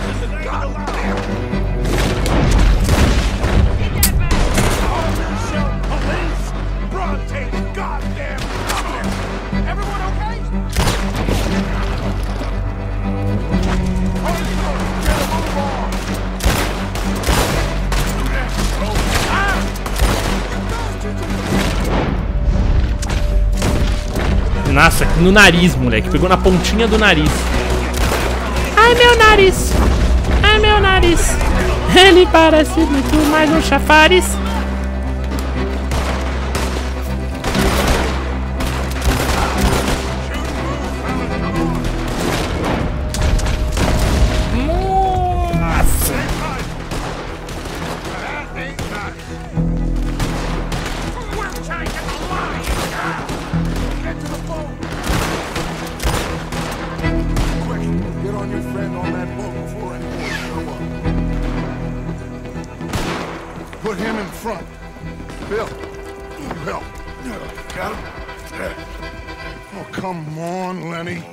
Nossa, no nariz, moleque. Pegou na pontinha do nariz. Ai, meu nariz. Ai, meu nariz. Ele parece muito mais um chafariz. Put him in front. Bill, you help. Got him? Oh, come on, Lenny.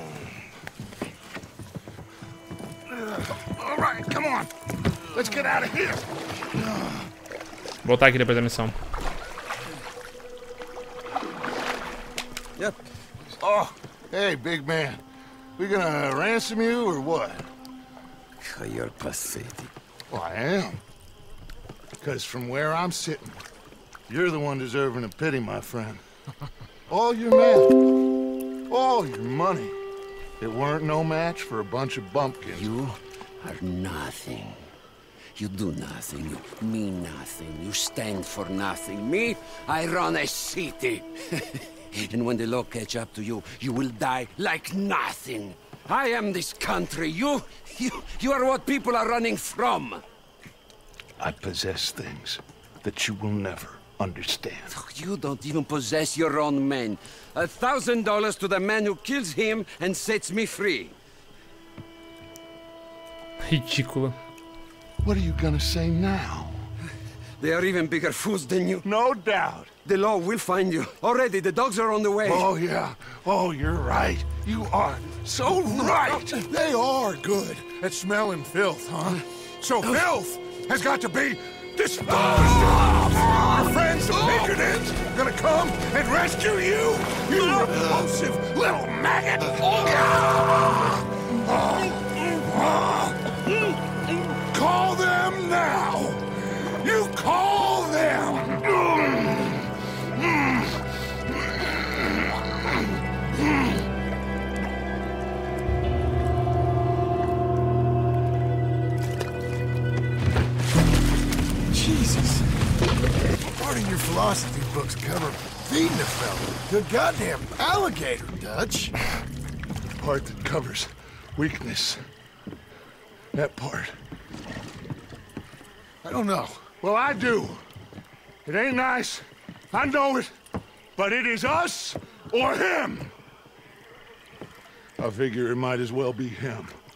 All right, come on. Let's get out of here. Voltar aqui depois da missão. Yep. Oh, hey, big man. We gonna ransom you or what? You're pathetic. Well, I am. Because from where I'm sitting, you're the one deserving of pity, my friend. All your men, all your money, it weren't no match for a bunch of bumpkins. You are nothing. You do nothing. You mean nothing. You stand for nothing. Me, I run a city. And when the law catch up to you, you will die like nothing. I am this country. You, you, you are what people are running from. I possess things that you will never understand. You don't even possess your own men. A thousand dollars to the man who kills him and sets me free. Ridículo. What are you gonna say now? They are even bigger fools than you. No doubt. The law will find you. Already, the dogs are on the way. Oh, yeah. Oh, you're right. You are so right. They are good at smelling filth, huh? So filth has got to be disposed of. Your friends, the Pinkertons, gonna come and rescue you. You repulsive little maggot. Call them now. You call them! Jesus. Part of your philosophy books cover feeding a fella. The goddamn alligator, Dutch. Part that covers weakness. That part. I don't know. Well, I do. It ain't nice. I know it. But it is us or him. I figure it might as well be him.